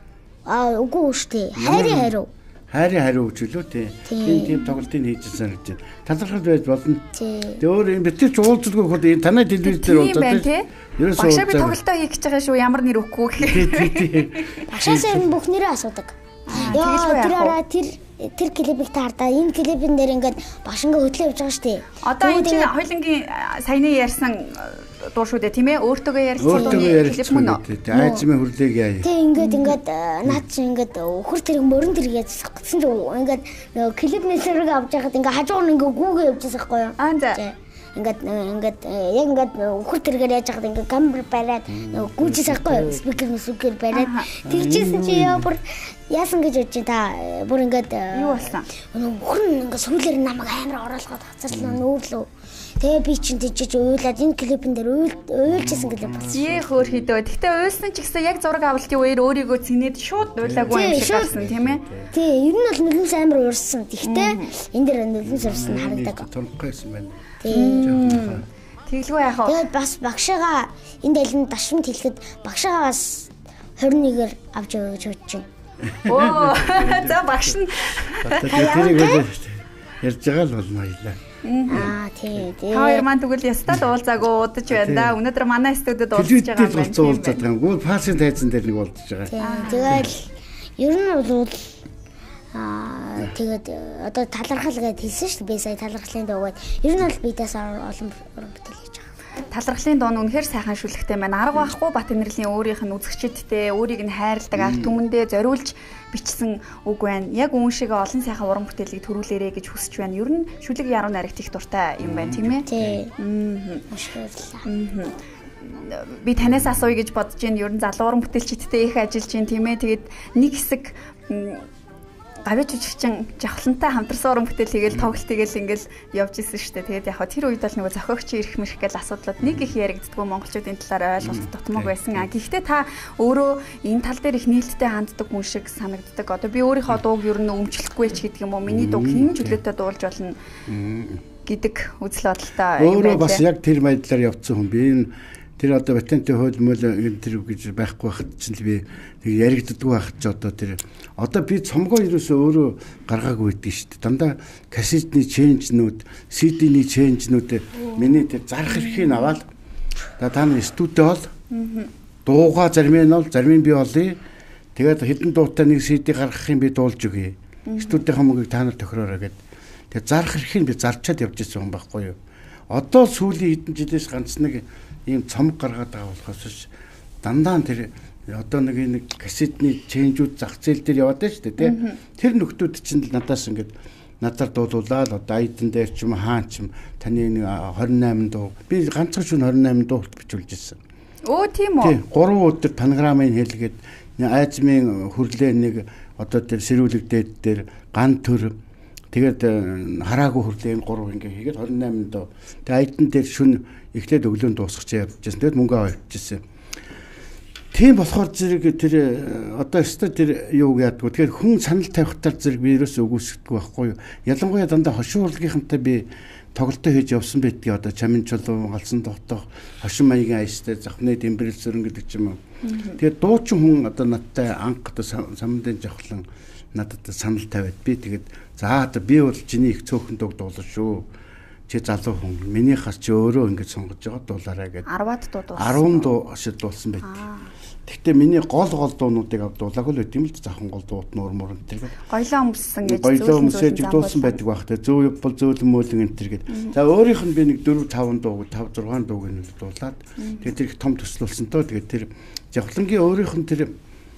Аа үгүй шүү дээ. Хайрын хариу. Хайрын хариу өчөлөө тий. Тийм тийм тоглолтыг хийжсэн гэж байна. Талархал байж болно. Тэгээ өөр юм битгий ч уулзалгүй хөл энэ танай телевиз дээр уулзаад тий. Багшаа би тоглолтоо хийх гэж байгаа шүү. Ямар нэр өгөхгүй гэх. Багшаас ер нь бүх нэрээ асуудаг. Яа тэр араа тэр тэр клипийг таардаа энэ клипэн дээр ингээд багшингаа хөтлөө явж байгаа шүү дээ. Одоо энэ чинь хоёлынгийн саяны ярьсан дуу шүү дээ тийм ээ. Өөртөөгөө ярьсан клип мөн үү? Айзмын хүрлээг яа. Тэг ингээд ингээд наад чи ингээд өхөр тэрэг мөрөн тэрэг яжсан чинь ингээд нөгөө клипний зэрэг авч яхад ингээд хажуугаар нь ингээд гүүгээ явжсан байхгүй юу? Аа за. Ингээд ингээд яг ингээд өхөр тэргээр яаж хахад ингээд камер бариад нөгөө гүйжсэн байхгүй юу? Спикер мүсгэр бариад тэгжсэн чи яа бүр яасан гэж бодож та бүр ингээд юу болсон? Өхөр нь ингээд сүүлээр намайг амар оруулахад хацарлаа нөөрлөө. Тэгээ би чинь тийж уйлаад энэ клипэн дээр уйлжсэн гэж болсон. Ээ хөөр хідөө. Гэхдээ уйлсан ч гэсэн яг зураг авалтын үеэр өөрийгөө цэнээд шууд уйлаагүй юм шиг болсон тийм ээ. Тий, ер нь бол нөлөөс амар уурсан. Гэхдээ энэ дээр нөлөөс урсан харагдаг. Турхайсан байна. Тий. Тэглгүй яах вэ? Тэгээд бас багшаага энэ дэлгэнд дашмт хэлэхэд багшаага бас двадцать нэгээр авч яваа гэж бодож байна. Оо, за багш нь тэрийг ярьж байгаа л болно аялаа. Аа тий. Хоёр маань тэгвэл ястал уулзаагүй удаж байна да. Өнөөдөр манай студид уулзж байгаа юм байна. Уулзаад байгаа. Гүйл пасын тайзан дээр нэг уулзж байгаа. Тэгэл ер нь бол аа тэгээд одоо талархал гэдээ хэлсэн шүү дээ. Би сая талархлын дуугаад ер нь бол бидээс олон уран бүтээл хийж байгаа. Талархлын дуу нь үнэхээр сайхан шүлэгтэй байна. Арга байхгүй Батэнэрлийн өөрийнх нь үзэгчдтэй өөрийг нь хайрладаг арт түмэндээ зориулж бичсэн үг байна. Яг үүн шиг олон сайхан уран бүтээлийг төрүүлээрэ гэж хүсэж байна. Ер нь шүлэг яруу найрагт их дуртай юм байна тийм ээ. Тий. Аа. Ашиглалаа. Би танаас асууя гэж бодож байна. Ер нь залуу уран бүтээлчдтэй их ажиллаж байна тийм ээ. Тэгээд нэг хэсэг гавьяа жүжигчин жавхлантай хамтарсан уран бүтээл хийгээл тоглолт хийгээл ингээл явж исэн шүү дээ. Тэгээд яг тэр үед бол нөгөө зохиогч ирэх мэрх гэл асуудлууд нэг их яригддггүй монголчуудын талаар ойлголт дутмаг байсан. А гэхдээ та өөрөө энэ тал дээр их нээлттэй ханддаг хүн шиг санагддаг. Одоо би өөрийнхөө дууг ер нь өмчлөхгүй ч гэдэг юм уу. Миний дууг хэн чөлөөтэй дуулж болно гэдэг үзэл бодолтой юм байна. Өөрөө бас яг тэр байдлаар явцсан хүн. Би энэ тэр одоо патентын хууль мөл тэр гэж байхгүй байхад чинь би тэг яригддаггүй байхад ч одоо тэр одоо би цомгоо ерөөсөө өөрөө гаргаагүй байдгийг шүү дээ. Дандаа кассетны ченжнүүд, си ди-ний ченжнүүд миний тэр зарах эрхийг аваад та таны студид бол дууга зарим нь бол зарим нь би олъё. Тэгээд хэдэн дуутай нэг си ди гаргахын би дуулж өгье. Студидийн мөнгөийг та нар тохироорой гэд. Тэгээд зарах эрхийг би зарчаад явж ирсэн хүн байхгүй юу? Одоо сүүлийн хэдэн жилээс ганц нэг ийм цомог гаргаад байгаа болохоос биш дандаа тэр одоо нэг нэг кассетний ченжүүд зах зээл дээр яваад байна шүү дээ тий. Тэр нөхдүүд чинь надаас ингээд надаар дуулуулаад одоо айдан дээр ч юм хаан ч юм таны нэг двадцать восемь дуу би ганцхан шүн двадцать восемь дуурт бичүүлж ирсэн. Өө тийм үү. Тий гурван өдөр панограмын хэлгээд айзмын хүрлээ нэг одоо тэр сэрүүлэгдээд дээр ган төр тэгээд хараагүй хүрлээ энэ гурав ингээ хийгээд двадцать восемь дуу. Тэгээд айдан дээр шүн эхлээд өглөө дуусгах чи явчихсан. Тэгээд мөнгө авчихсан. Тийм болохоор зэрэг тэр одоо өстө тэр юу яадгүй. Тэгэхээр хүн санал тавихтаар зэрэг би ерөөсөө үгүйсэхгүй байхгүй юу. Ялангуяа дандаа хошин урлагийнхантай би тоглолтоо хийж явсан байдгийг одоо чамин чулуу галсан тогтоох хошин маягийн аястай завхны дэмбэрэл сөрөн гэдэг ч юм уу. Тэгээд дуучин хүн одоо надтай анх одоо самдын жавхлан надад санал тавиад би тэгээд за одоо би бол чиний их цөөхөн дуг дуулсан шүү. Чи залуу хүн минийхаас чи өөрөө ингэж сонгож байгаа дуулаарай гэдэг. арваад дуу дуулсан. арван дуу шид дуулсан байт. Гэхдээ миний гол гол дуунуудыг авд дуулаагүй л гэдэм л захан гол дуут нуур муурн тэр гэдэг. Гоёлоо өмссөн гэж гоёлоо өмсөж дуулсан байдаг байх те. Зөө бол зөөлөн мөөлөн энэ тэр гэдэг. За өөрийнх нь би нэг дөрв таван дуу тавь зургаан дууг нь дуулаад тэгээд тэр их том төслүүлсэн тоо тэгээд тэр жавхлангийн өөрийнх нь тэр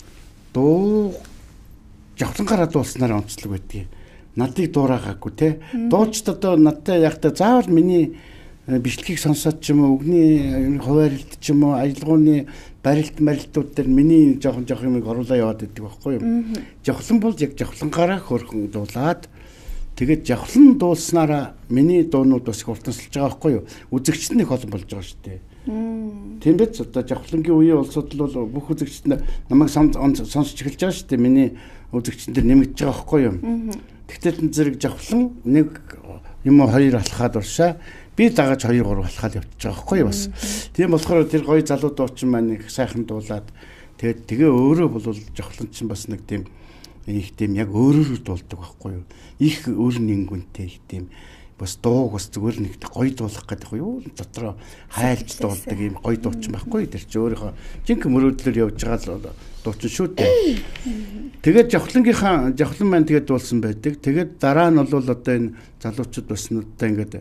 дуу жавхлангаараа дуулснараа онцлог байдгийг. Надыг дуурайгаагүй те. Дуучид одоо надтай ягта заавал миний бичлэгийг сонсоод ч юм уу өгний хуваарлт ч юм уу аялгауны барилт марилтууд дээр миний жоохон жоох юмыг оруулаа яваад байдаг байхгүй юу. Жавхлан бол яг жавхлангаараа хөрхөн дуулаад тэгээд жавхлан дуулснараа миний дуунууд бас хурдтансалж байгаа байхгүй юу. Үзэгчд нь их олон болж байгаа шүү дээ. Тийм биз одоо жавхлангийн үеийн улсууд бол бүх үзэгчд намайг сонсч эхэлж байгаа шүү дээ. Миний үзэгчдэн дээр нэмэгдэж байгаа байхгүй юу. Тэгтэл зэрэг жавхлан нэг юм уу хоёр алхаад уршаа би дагаж хоёр гурав алхаад явчихж байгаа байхгүй юу бас. Тийм болохоор тэр гоё залуу дуучин маань их сайхан дуулаад тэгээд тэгээ өөрөө бол жавхлан чинь бас нэг тийм их тийм яг өөрөөр дуулдаг байхгүй юу. Их өр нингүнтэй их тийм бас дууг бас зүгээр нэг гоё дуулах гэдэг юу дотроо хайлж дуулдаг юм гоё дуучин байхгүй тэр чи өөрийнхөө жинхэнэ мөрөөдлөөр явж байгаа дуучин шүү дээ. Тэгээд жавхлангийнхаа жавхлан маань тэгээд дуулсан байдаг. Тэгээд дараа нь бол одоо энэ залуучууд бас нүдтэй ингээд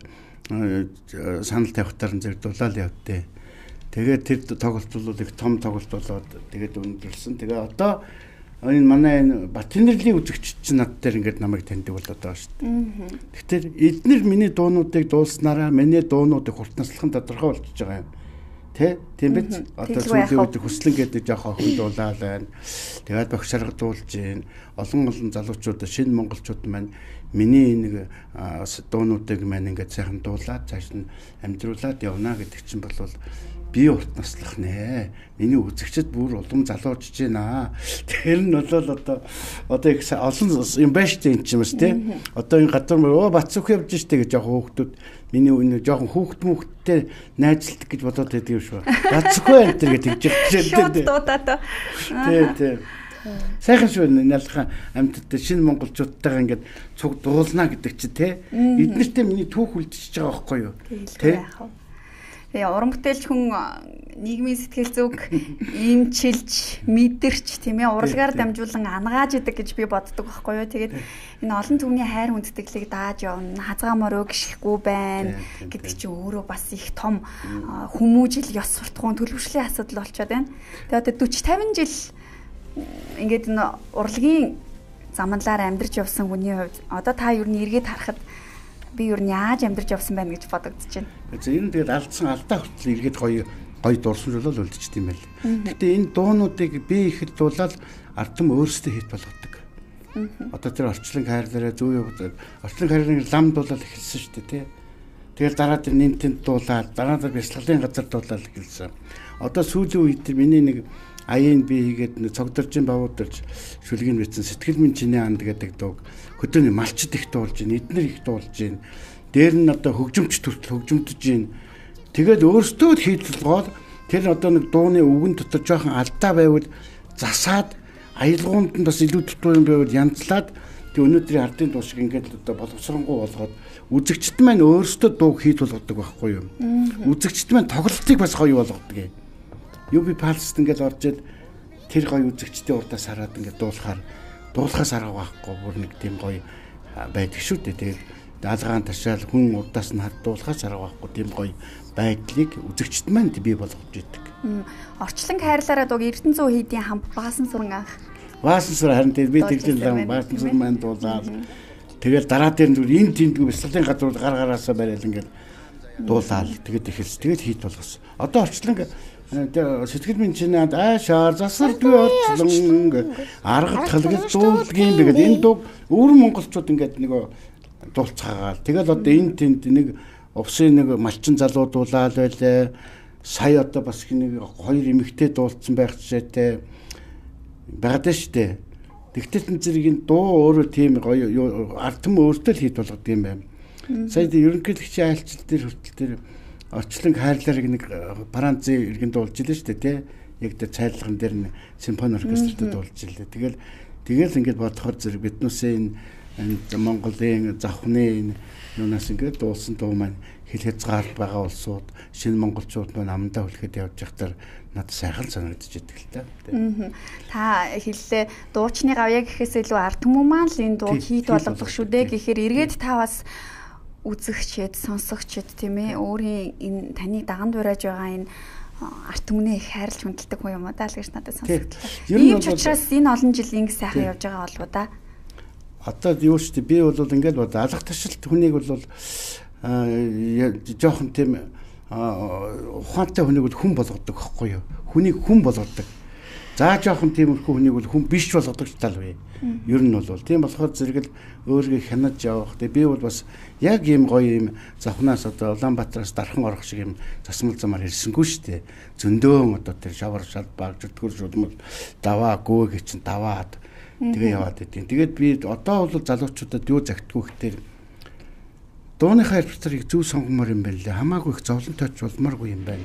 санал тавихтаар зэрэг дуулаад явдээ. Тэгээд тэр тоглолт бол их том тоглолт болоод тэгээд өндөрлсөн. Тэгээ одоо энэ манай энэ Батнэрлийн үзэгч чинь над дээр ингээд намайг таньдаг болоод байгаа шүү дээ. Тэгэхээр эдгээр миний дуунуудыг дуулснараа миний дуунуудыг хурднаслах нь тодорхой болчихж байгаа юм. Тэ? Тийм биз? Одоо сүүлийн үед хүслэн гэдэг жоох охин дуулаа байна. Тэгээд багш арга дуулж гин. Олон олон залуучууд шинэ монголчууд маань миний нэг дуунуудыг маань ингээд сайхан дуулаад цааш нь амьдруулад явна гэдэг чинь бол би урт наслах нэ. Миний үзэгчд бүр улам залуужж байна. Тэр нь бол одоо одоо их олон юм байна шүү дээ энэ чинь бас тий. Одоо энэ гадар оо Бацүх явж штэ гэж жоох хүүхдүүд миний өнөө жоохон хүүхд мөхттэй найзлдаг гэж бодоод байдаг юм шүү. Бацүх энэ төр гэж тэгж хэлдэг. Дуудаа. Тий, тий. Сайхан шүү нялхан амьтад шинэ монголчуудтайгаа ингээд цуг дуулна гэдэг чи тий. Эднэртэй миний түүх үлдчихэж байгаа байхгүй юу? Тий. Тэгээ уран бүтээлч хүн нийгмийн сэтгэл зүг имчилж, мэдэрч тийм ээ урлагаар дамжуулан ангааж идэг гэж би боддог байхгүй юу. Тэгээд энэ олон түвний хайр хүндэтгэлийг дааж явна, хазгаамаар өгшихгүй байна гэдэг чинь өөрөө бас их том хүмүүжил ёс суртахуун төлөвшлийн асуудал болчиход байна. Тэгээд одоо forty fifty жил ингээд энэ урлагийн замналаар амьдарч явсан хүний хувьд одоо та юу н эргээд харахад би юу яаж амьдарч явсан байна гэж бодогдож байна. За энэ тэгээд алдсан алдаа хүртэл эргээд гоё гоё дурсамжлол үлдчихсэн юм байл. Гэхдээ энэ дуунуудыг би ихэд дуулаад ардам өөрсдөө хийх болгодог. Одоо тэр орчлон хайрлаараа зөө орчлон хайрлын лам дуулаад эхэлсэн шүү дээ тий. Тэгээд дараа тэр нинтент дуулаад дараа нь бясалгалын газар дуулаад эхэлсэн. Одоо сүүлийн үед миний нэг аяын би хийгээд цогдоржин бавуудэрч шүлгийг бичсэн сэтгэл минь чиний анд гэдэг дууг хөдөөний малчд их дуулж гин эднэр их дуулж гин дээр нь одоо хөгжимч төртөл хөгжимдөж гин тэгээд өөрсдөө хийдэлгоод тэр одоо нэг дууны үгэн дотор жоохон алдаа байвал засаад аялгаунд нь бас илүү дутуу юм байвал янзлаад тэг өнөөдрийн ардын дуу шиг ингээд одоо боловсронгуй болгоод үзэгчд маань өөрсдөө дууг хийд болгодог байхгүй юу үзэгчд маань тоглолтыг бас гоё болгодог юм. Юу би палст ингээд орж ид тэр гоё үзэгчдийн урдаас хараад ингээд дуулахаар дуулахаас арга байхгүй бүр нэг тийм гоё байдаг шүү дээ. Тэгээд даалгаан ташаал хүн урдаас нь хадуулахаас арга байхгүй тийм гоё байдлыг үзэгчд маань бий болгож идэг. Орчлон хайрлаараа дуг Эрдэнэ зүү хийдийн хам Баасан сүрэн анх. Баасан сүрэн харин тэр би тэглэл Баасан сүрэн маань дуулаад тэгэл дараа дээр нүр энэ тэмдгүү бяцлагын газрууд гар гараасаа барайл ингээд дуулаад тэгээд ихэлс тэгээд хийт болгосон. Одоо орчлон сэтгэл минь чинээд аашаар засваргүй орчлон арга талгал дуулгийн тэгээд энэ дуу өвөр монголчууд ингээд нөгөө дуулцгаагаал. Тэгэл одоо энэ тэнд нэг увсын нэг малчин залуу дуулаад байлаа. Сая одоо бас нэг хоёр эмэгтэй дуулцсан байх жишээтэй байгаад штэ. Тэгтэл энэ зэргийн дуу өөрөө тийм гоё ард түмэн өөртөө л хийд болгод юм байна. Сая ерөнхийлөгчийн айлчил дээр хүртэл тэр орчлон хайрлаарыг нэг Францын иргэн дуулж илээ штэ тий. Яг тэр цайлаган дээр нь симфони оркестрт дуулж илээ. Тэгэл тэгэл ингээд бодохоор зэрэг биднүүсээ энэ Монголын завхны юунаас ингээд дуулсан дуу маань хэл хязгаарт байгаа улсууд шинэ монголчууд маань амандаа хүлхэд явж байхдаа надад сайхан санагдаж идэг л та. Та хэллээ дуучны гавья гэхээс илүү ард түмэн маань л энэ дууг хийд болгох шүү дээ гэхээр эргээд та бас үзэгчэд, сонсогчд тийм ээ өөрийн энэ таныг даганд бариаж байгаа энэ арт түмнээ их хайрлж хүндэлдэг хүн юм уу даа л гэж надад сонсогдлоо. Ийм ч учраас энэ олон жил ингэ сайхан явж байгаа болов уу да? Одоо юу ч би бол ингээд бод алга ташилт хүнийг бол жоохон тийм ухаантай хүнийг бол хүн болгодог байхгүй юу? Хүнийг хүн болгодог. За жоохон тиймэрхүү хүнийг бол хүн биш болгодог тал бай. Ер нь бол тийм болохоор зэрэг л өөрийгөө хянаж явах. Тэгээ би бол бас яг ийм гоё ийм завхнаас одоо Улаанбаатараас дархан орох шиг ийм засмал замаар ирсэнгүй шүү дээ. Зөндөөн одоо тэр шавар шал баг зүтгэр шудмал даваа гөө гэж чинь даваад тэгээ яваад идэв. Тэгээд би одоо бол залуучуудад юу загтгүй гэхээр дууныхаа репертуарыг зөв сонгомоор юм байна лээ. Хамаагүй их зовлон тооч болмооргүй юм байна.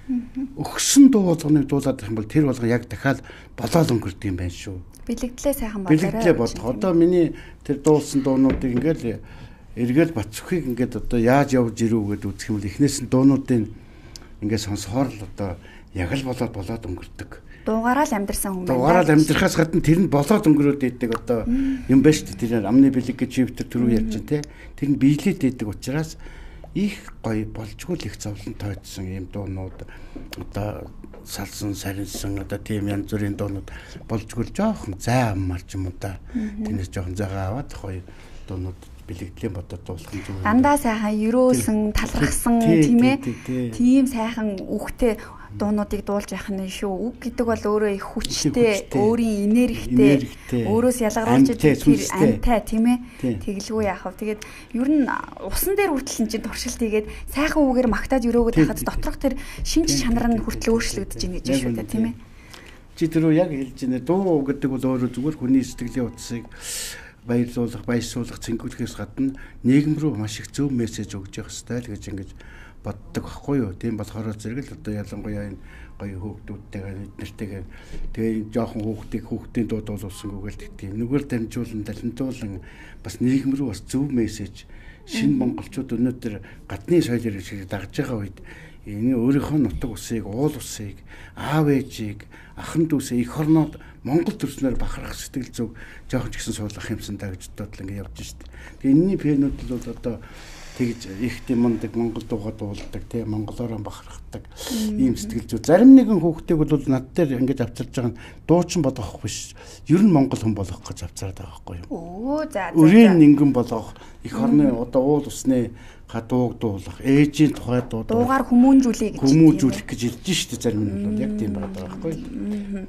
Өгсөн дуу болгоныг дуулаад их юм бол тэр болгон яг дахиад болоод өнгөрдөг юм байна шүү. Бэлэгдлээ сайхан болоо. Бэлэгдлээ бодох. Одоо миний тэр дуулсан дуунуудыг ингээл эргээл Бацүхийг ингээд одоо яаж явж ирүү гэдээ үзэх юм бол эхнээс нь дуунуудыг ингээд сонсохоор л одоо яг л болоод болоод өнгөрдөг. Дуугаараа л амьдэрсэн хүн байна. Дуугаараа л амьдэрхаас гадна тэр нь болоод өнгөрөөд идэг одоо юм байна шүү дээ. Тэр амны бэлэг гэж чивтер түрүү ярьж байна те. Тэр нь биелээд идэг учраас их гоё болжгүй л их зовлон тойдсон юм дуунууд одоо салсан саринсан одоо тийм янз бүрийн дуунууд болжгүй л жоохон зай аммарч юм уу да. Тэрнээс жоохон зайгаа аваад гоё дуунууд бэлэгдлийн бодод дуулах юм зүгээр. Дандаа сайхан ерөөсөн талархсан тийм ээ. Тийм сайхан үхтэй дуунуудыг дуулж явах нь шүү. Үг гэдэг бол өөрөө их хүчтэй, өөрийн энергитэй, өөрөөс ялгаруулж тэр амтай тийм ээ. Тэглгүй яах вэ? Тэгээд ер нь усан дээр хүртэл чинь туршилт хийгээд сайхан үгээр магтаад өрөөгöd хахад доторх тэр шинж чанар нь хүртэл өөрчлөгдөж ийн гэж шүү дээ тийм ээ. Чи тэрөө яг хэлж байна. Дуу гэдэг бол өөрөө зүгээр хүний сэтгэлийн утсыг баярлуулах, баясуулах, цэнгүүлэхээс гадна нийгэм рүү маш их зөв мессеж өгж явах хэрэгтэй л гэж ингэж боддог байхгүй юу. Тийм болохоор зэрэг л одоо ялангуяа энэ гоё хүүхдүүдтэйгээ эднэртэйгээ тэгээ жоохон хүүхдийг хүүхдийн дуу дуулуулсангүйгээл тэгтээ. Нүгээр дамжуулан талентуулан бас нийгэм рүү бас зөв мессеж шинэ монголчууд өнөөдөр гадны соёлоор шиг дагж байгаа үед энэ өөрийнхөө нутаг усыг, уул усыг, аав ээжийг, ахын дүүсээ эх орноод Монгол төрснөөр бахарах сэтгэл зүг жоохон ч гэсэн суулгах юмсан даа гэж бодлоо ингэ явж штэ. Тэгээ энэний фэнүүд бол одоо тэгж их тийм мундаг монгол дуугаа дуулдаг тийм монголоор бахархдаг ийм сэтгэл зүй. Зарим нэгэн хүүхдийг бол над дээр ингэж авчирж байгаа нь дуучин болгох биш. Ер нь монгол хүн болгох гэж авчираад байгаа байхгүй юу? Өө за за. Өрийн нингэн болгох, эх орны одоо уул усны хадууг дуулах, ээжийн тухай дуу дуугаар хүмүүнжүүлэх гэж хүмүүжүүлэх гэж хэлж штэ зарим нь бол яг тийм байгаа байхгүй юу?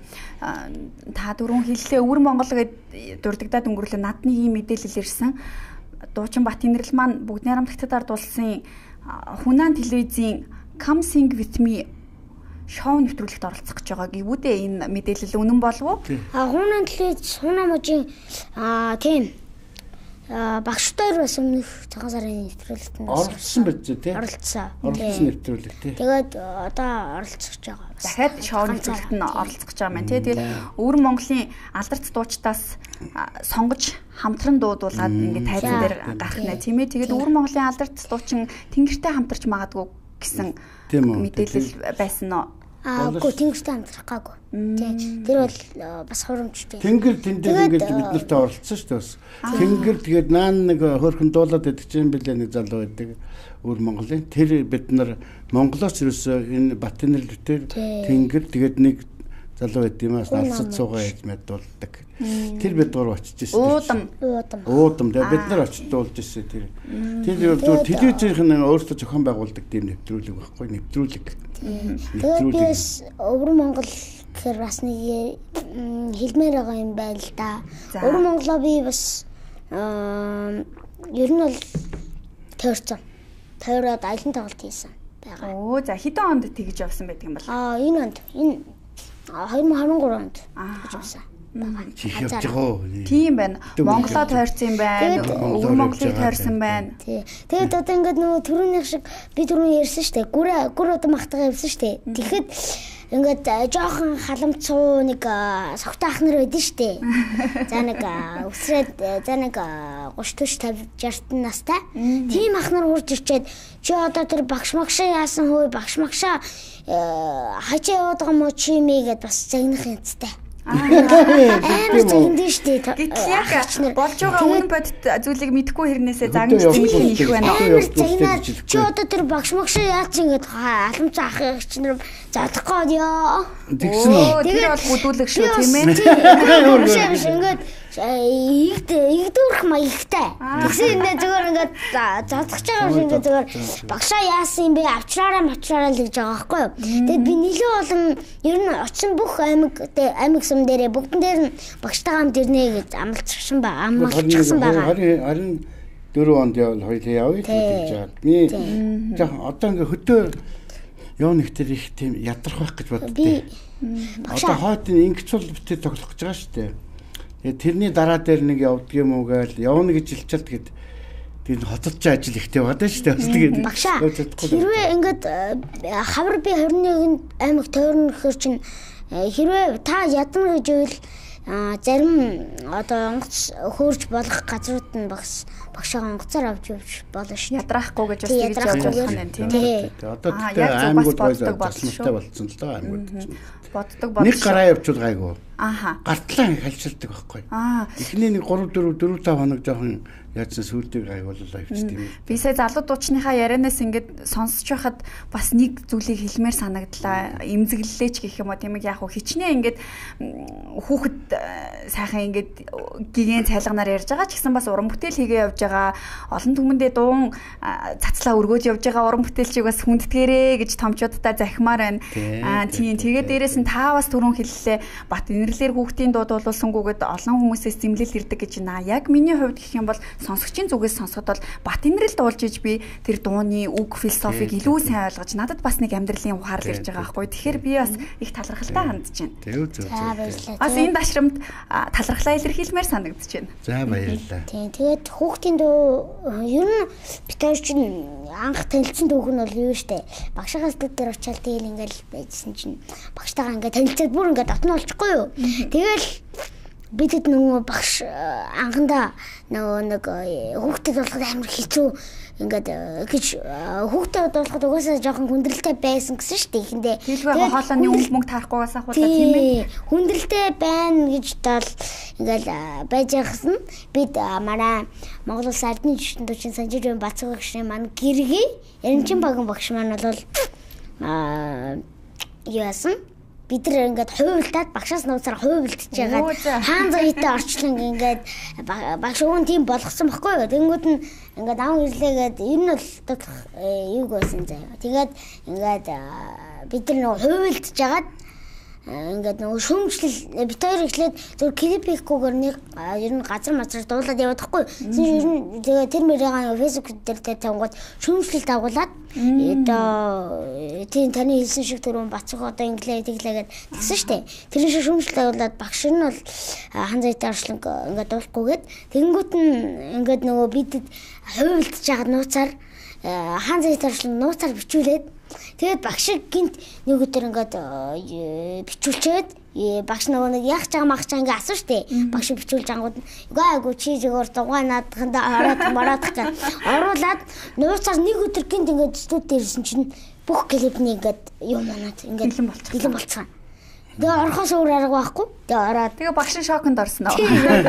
Та дөрөв хэллээ өвөр монгол гэд дурддагдаад өнгөрлөө надны ийм мэдээлэл ирсэн. Дуучин Бат Инрэл маань бүгд найрамдагтад ардуулсан Хүнаан телевизийн Come Sing With Me шоу нэвтрүүлэгт оролцох гэж байгаа гэвүүдээ энэ мэдээлэл үнэн болов уу? А Хүнаан телевиз Хүнаан мужийн а тийм багштай бас өмнөх цагаан сарын нэвтрүүлэгт оролцсон байж тээ. Оролцсон. Оролцсон нэвтрүүлэг тээ. Тэгээд одоо оролцож байгаа. Дахиад шоу нэвтрүүлэгт нь оролцох гэж байгаа маань тээ. Тэгээд өвөр Монголын алдарт дуучдаас сонгож хамтран дуудуулаад ингээд тайзан дээр гарах нэ тийм ээ. Тэгээд өвөр Монголын алдарт дуучин Тэнгэртэй хамтарч магадгүй гэсэн мэдээлэл байсан нь. Аа гоо тэнгэртэй амьдрах гаагүй. Тийм. Тэр бол бас хурамчтай. Тэнгэр тэндээ ингээд бид нартай оролцсон шүү дээ бас. Тэнгэр тэгээд наан нэг хөөрхөн дуулаад байдаг чинь билээ нэг залуу байдаг. Өөр Монголын тэр бид нар Монголоос ерөөсөө энэ Батнэрл дээр тэнгэр тэгээд нэг залуу байд юм аа алсад суугаа хийж мэдүүлдэг. Тэр бид гур очиж ирсэн. Уудам. Уудам. Уудам бид нар очиж дуулж ирсэн тэр. Тэр зөв телевизийн өөртөө зохион байгуулдаг тийм нэвтрүүлэг байхгүй нэвтрүүлэг. Тэгээд би Өвөр Монгол гэхээр бас нэг хэлмээр байгаа юм байна л да. Өвөр Монголоо би бас ер нь бол тойрцсон. Тойроод аялын тоглолт хийсэн байгаа. Оо за хэдэн онд тэгж явсан байдаг юм бол? Аа энэ онд энэ две тысячи двадцать три онд тэгж явсан. Чих явж байгаа. Тийм байна. Монголоо тойрсон юм байна. Өвөр Монголыг тойрсон байна. Тий. Тэгээд одоо ингээд нөгөө түрүүнийх шиг би түрүүн ярьсан шүү дээ. Гүр гүр одоо махтага явсан шүү дээ. Тэгэхэд ингээд жоохон халамцуу нэг согтаах нар байдэн шүү дээ. За нэг өсрээд за нэг тридцать төрт пятьдесят шестьдесят настай. Тийм ах нар хурж ирчээд чи одоо тэр багш магшаа яасан хөө багш магшаа хачаа яваад байгаа мó чи мэ гэд бас загнах юмцтай. Аа тийм шүү дээ. Гэтэл яг болж байгаа үнэн бодит зүйлийг мэдэхгүй хэрнээсээ загнаж зэмлэх их байна. Амар загнаад чи одоо тэр багш магшаа яац ингэж халамцаа ах чинь задахгүй ёо. Тэгсэн үү? Тэр бол бүдүүлэг шүү тийм ээ. Ингээд игд игдүрх маягтай. Тэгсэн энэ зүгээр ингээд задах байгаа юм шиг зүгээр багшаа яасан юм бэ? Авчраараа мачраараа л гэж байгаа байхгүй юу? Тэгээд би нэлээд олон ер нь очсон бүх аймаг аймаг сум дээрээ бүгдэн дээр нь багштайгаа хамт ирнэ гэж амлцсан ба амлцсан байгаа. Харин дөрөв онд явал хоёул явъя гэж байгаа. Би за одоо ингээд хөтөө ёо нэг тэр их тийм ядрах байх гэж боддөө. Одоо хойд ингэж бол битээ тоглох гэж байгаа шүү дээ. Тэгээ тэрний дараа дээр нэг явдаг юм уу гээл явна гэж хэлчихэл тэгэд тэгээд хотод ч ажил ихтэй байгаа шүү дээ. Тэгээд багшаа хэрвээ ингээд хавар би двадцать нэгэн аймаг тойрно гэхэр чинь хэрвээ та ядна гэж үйл зарим одоо онгоц хөөрж болох газрууд нь багс багшаа онгоцоор авч явж болно шүү. Ядраахгүй гэж бас тэгж явж болох юм тийм ээ. Одоо тэгээд аймагуд боддог болчихсон л доо аймагуд чинь. Боддог болчихсон. Нэг гараа явуул гайгүй. Ааха. Гартлаа хальшилдаг байхгүй. Аа. Эхний нэг три4 4 5 хоног жоохон яадсан сүлдэг гайгууллаа явчихсан юм. Би сая залуу дуучныхаа ярианаас ингээд сонсож байхад бас нэг зүйлийг хэлмээр санагдлаа. Имзэглэлээ ч гэх юм уу тийм ээ яг хичнээн ингээд хүүхэд сайхан ингээд гигэн цайлганаар ярьж байгаа ч гэсэн бас уран бүтээл хийгээ явж байгаа. Олон түмэндээ дуун цацлаа өргөөж явж байгаа уран бүтээлчийг бас хүндэтгээрээ гэж томчуудтай захимаар байна. Аа тийм тэгээд дээрэс нь та бас түрүүн хэллээ бат инэрлэр хүүхдийн дуу дуулуулсангүйгээд олон хүмүүсээс зэмлэл ирдэг гэж байна. Яг миний хувьд гэх юм бол сонсогчийн зүгээс сонсоход бол бат инэрэл дуулж иж би тэр дууны үг философиг илүү сайн ойлгож надад бас нэг амьдралын ухаарл ирж байгаа байхгүй. Тэгэхээр би бас их талархалтай хандж байна. Тэв зөв зөв. Бас энэ дашрамд талархлаа илэрхийлмээр санагдаж байна. За баярлалаа. Тийм тэгээд хүүхдийн дуу ер нь битэр чинь анх танилцсан дүүх нь бол юу штэ. Багшаагаас дээр очиад тэгэл ингээл байжсэн чинь багштайгаа ингээд танилцаад бүр ингээд дотно олчихгүй юу. Тэгэл бидэд нөгөө багш анхандаа нөгөө нэг хүүхдэд болоход амар хэцүү ингээд гэж хүүхдэд болоход угаасаа жоохон хүндрэлтэй байсан гэсэн шүү дээ ихэндээ. Хэлбэр хоолойны өнгө мөнгө тарахгүйгаас ахуулаад тийм ээ. Хүндрэлтэй байна гэж тал ингээд байж байхсан бид манай Монгол Улс ардны жишээнд төчин Санжирын Бацаг гişний маань гэргийн Эренчин баган багш маань бол аа яасан бид нар ингээд хуйлдаад багшаас нууцаар хуйлдж яагаад хаан заяатай орчлон ингээд багш өвөн тийм болгосон байхгүй юу. Тэнгүүд нь ингээд ам ирлээгээд энэ нь бол юуг байсан заяа. Тэгээд ингээд бид нар хуйлдж яагаад ингээд нөгөө шүүмжлэл бид хоёр эхлээд зөв клип хийхгүйгээр нэг ер нь газар мазар дуулаад яваад байхгүй. Ер нь тэгээ тэр мөрөгийн фэйсбүүк дээр дээр тангууд шүүмжлэл дагуулад одоо тийм таны хэлсэн шиг түрүүн бацах одоо инглээ тэглээгээд тэгсэн штэ. Тэр шиг шүүмжлэл дагуулад багш нь бол хан заяатай оршлон ингээд дуулахгүйгээд тэгэнгүүт нь ингээд нөгөө бидэд хуйлдж жагаад нууцаар хан заяатай оршлон нууцаар бичүүлээд Тэгээд багш гинт нэг өдөр ингээд бичүүлчихэд багш нөгөө нэг яах чагаа мах чагаа ингээд асуу штэ. Багш бичүүлж ангууд үгүй айгу чи зүгээр дугаа наадханда ороод мараад гэж оруулаад нууцаар нэг өдөр гинт ингээд студид ирсэн чинь бүх клипний ингээд юм манаад ингээд Бэлэн болчихсон. бэлэн болчихсон. Тэгээ орохоос өөр арга байхгүй. Тэгээ ороод Тэгээ багш шоконд орсон аа.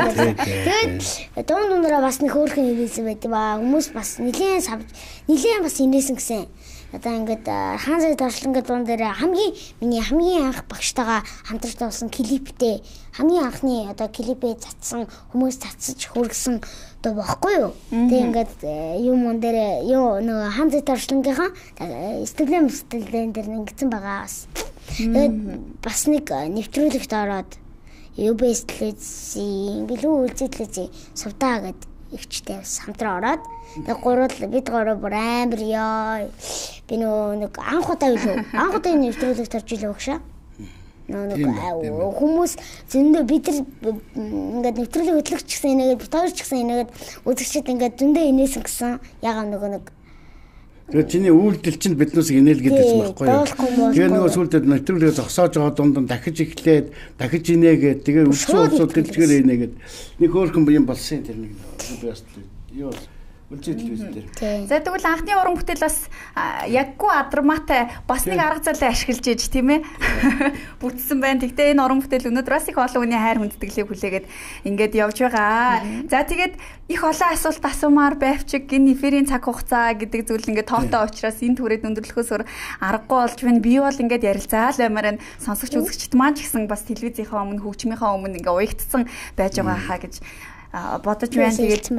тэгээд дунд дундаараа бас нэг хөөрхөн ирээсэн байт ба хүмүүс бас нилээн сав нилээн бас инээсэн гэсэн. Одоо ингээд хаан зай дорчлонгийн дуун дээр хамгийн миний хамгийн анх багштайгаа хамтарч тавсан клиптэй хамгийн анхны одоо клипээ цацсан хүмүүс цацж хүргэсэн одоо бохгүй юу. Тэгээ ингээд юм он дээр юу нөгөө хаан зай дорчлонгийнхаа стилэм стилэн дээр ингэсэн байгаа бас. Тэгээд бас нэг нэвтрүүлэгт ороод ю би эс телевизийн гэлүү үйлчил телевизийн сувдаа гэдэг ихчтэй хамтран ороод тэг гурвал бид гурав бүр амар ёо би нөө нэг анх удаа илүү анх удаа нэвтрүүлэгт орж илээ багшаа нөө нэг хүмүүс зөндөө бид нар ингээд нэвтрүүлэг хөтлөгч гэсэн энэгээд битүүрч гэсэн энэгээд үзэгчд ингээд зөндөө инээсэн гэсэн ягаа нөгөө нэг тэгээд чиний үйлдэл чинь биднээс инээл гэдэг юм байхгүй юу. Тэгээ нөгөө сүлдээд нэвтрүүлгээ зогсоож байгаа дунд дахиж эхлээд дахиж инээгээд тэгээ өвчсөн улсууд дэлгэр инээгээд нэг хөөрхөн юм болсон тэр нэг би бас юу үлчил телевиз дээр. За тэгвэл анхны уран бүтээл бас яггүй адармаатай бас нэг арга зайлаа ашиглаж ээж тийм ээ бүтсэн байна. Тэгтээ энэ уран бүтээл өнөөдөр бас их олон хүний хайр хүндэтгэлийг хүлээгээд ингээд явж байгаа. За тэгээд их олон асуулт асуумаар байвчиг энэ эфирийн цаг хугацаа гэдэг зүйл ингээд тоотой учраас энэ түрээд өндөрлөхөөс өөр аргагүй болж байна. Би бол ингээд ярилцаал баймаар энэ сонсогч үзэгчд маань ч гэсэн бас телевизийнхаа өмнө хөгжмийнхаа өмнө ингээд уягдсан байж байгаа хаа гэж бодож байна. Тэгээд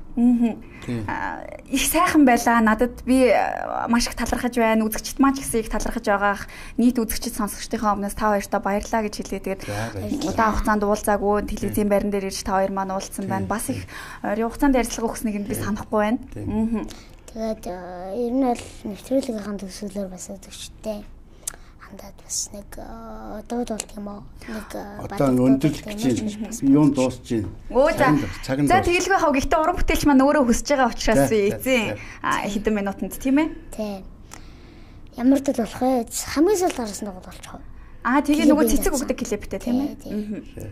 Аа их сайхан байлаа. Надад би маш их талархаж байна. Үзэгчд маань ч гэсэн их талархаж байгаах. Нийт үзэгчд сонсогчдынхаа өмнөөс та хоёртаа баярлалаа гэж хэлээ. Тэгээд удаан хугацаанд уулзаагүй телевизийн байран дээр ирж та хоёр маань уулзсан байна. Бас их ойрын хугацаанд ярилцлага өгснгийг би санахгүй байна. Тэгээд ер нь бол нэвтрүүлгийнхаа төсөөлөөр бас үзэгчтэй хандаад бас нэг дууд болт юм уу? Нэг одоо өндөрлөх гэж юм дуусч байна. Өө за. За тэгэлгүй хав гэхдээ уран бүтээлч маань өөрөө хүсэж байгаа учраас эзэн хэдэн минутанд тийм ээ? Тийм. Ямар дэл болох вэ? Хамгийн сүүлд гаргасан дууд болчих уу? Аа тэгээ нөгөө цэцэг өгдөг клиптэй тийм ээ?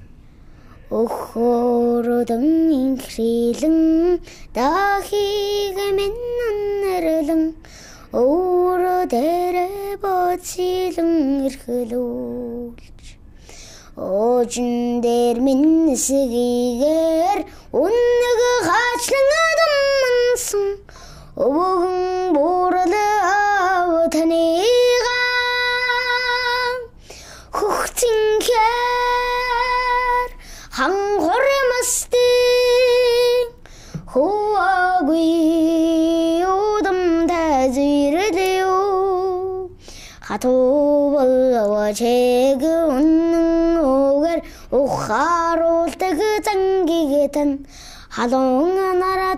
Охородон инхрилэн дахиг миннэрлэн өөрө дээрэ боцилэн эрхлүүлж оожин дээр миннэсгээр үнэг хаачлан адамсан өвгөн буурал таныга хөхцинхэр хангормастын хуагүй удам тазирлэё хатувал чэг үнэн өгөр ухааруулдаг зангигэтэн халуун нараа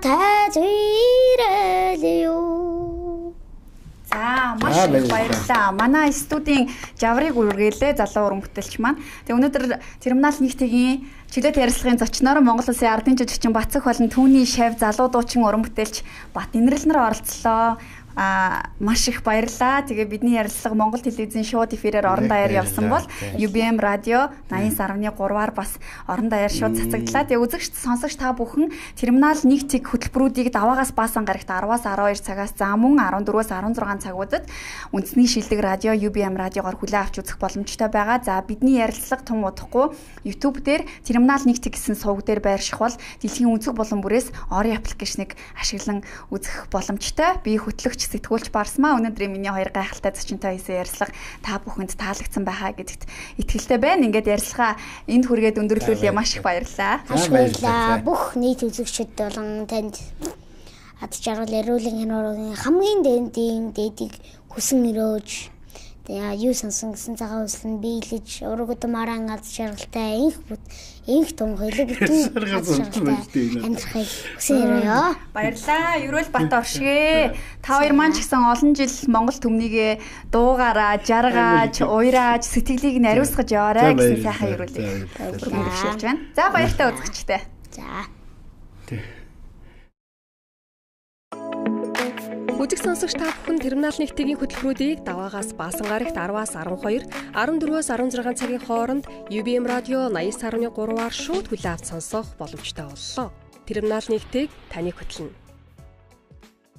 тазирлэё. За маш их баярлалаа. Манай студийн жаврыг үргэлээ залуу уран бүтээлч маань. Тэгээ өнөөдөр Терминал нэгтгийн чөлөөт ярилцлагын зочноор Монгол Улсын ардын жижигчин Бацах болон түүний шавь залуу дуучин уран бүтээлч Бат Инрэл нар оролцлоо. А маш их баярлалаа. Тэгээ бидний ярилцлага Монгол телевизийн шууд эфирээр орон даяар явсан бол ю би эм радио наян сарвны гурваар бас орон даяар шууд цацагдлаа. Тэгээ үзэгч сонсогч та бүхэн Терминал нэг цэг хөтөлбөрүүдийг даваагаас баасан гарагт арваас арван хоёр цагаас за мөн арван дөрвөөс арван зургаан цагуудад үндэсний шилдэг радио ю би эм радиогоор хүлээн авч үзэх боломжтой байгаа. За бидний ярилцлага тун удахгүй YouTube дээр Терминал нэг цэг гэсэн суваг дээр байрших бол дэлхийн өнцөг болон бүрээс орын аппликейшнийг ашиглан үзэх боломжтой. Би хөтлөгч сэтгүүлч Барсмаа өнөөдрийн миний хоёр гайхалтай зочинтой хийсэн ярилцлага та бүхэнд таалагдсан байхаа гэдэгт итгэлтэй байна. Ингээд ярилцлага энд хүргээд өндөрлүүлээ. Маш их баярлалаа. Маш баярлалаа. Бүх нийт үзэгчид болон танд ад жаргал яриулын хянорын хамгийн дэндийн дээдийг хүсэн өрөөж тэгээ юу сансан гэсэн цагаан үслэн биелэж урагд маран ад жаргалтай инх бүт инх том хэлэг бүтэн амьдрахыг хүсэн өрөөё. Баярлалаа. Ерөөл Бат оршгэ. Та хоёр маань ч гэсэн олон жил Монгол түмнийгээ дуугаараа, жаргаж, уйрааж, сэтгэлийг нариусгаж яваарай гэсэн сайхан ерөөлийг өргөмжлүүлж байна. За баяртай үзэгчтэй. За. Үзэг сонсогч та бүхэн Терминал нэгтгийн хөтөлбөрүүдийг даваагаас Баасан гарагт араваас арван хоёр, арван дөрвөөс арван зургаан цагийн хооронд ю би эм радио наяс сарны гурваар шууд хүлээ авч сонсох боломжтой боллоо. Терминал нэгтийг таны хөтлөнө.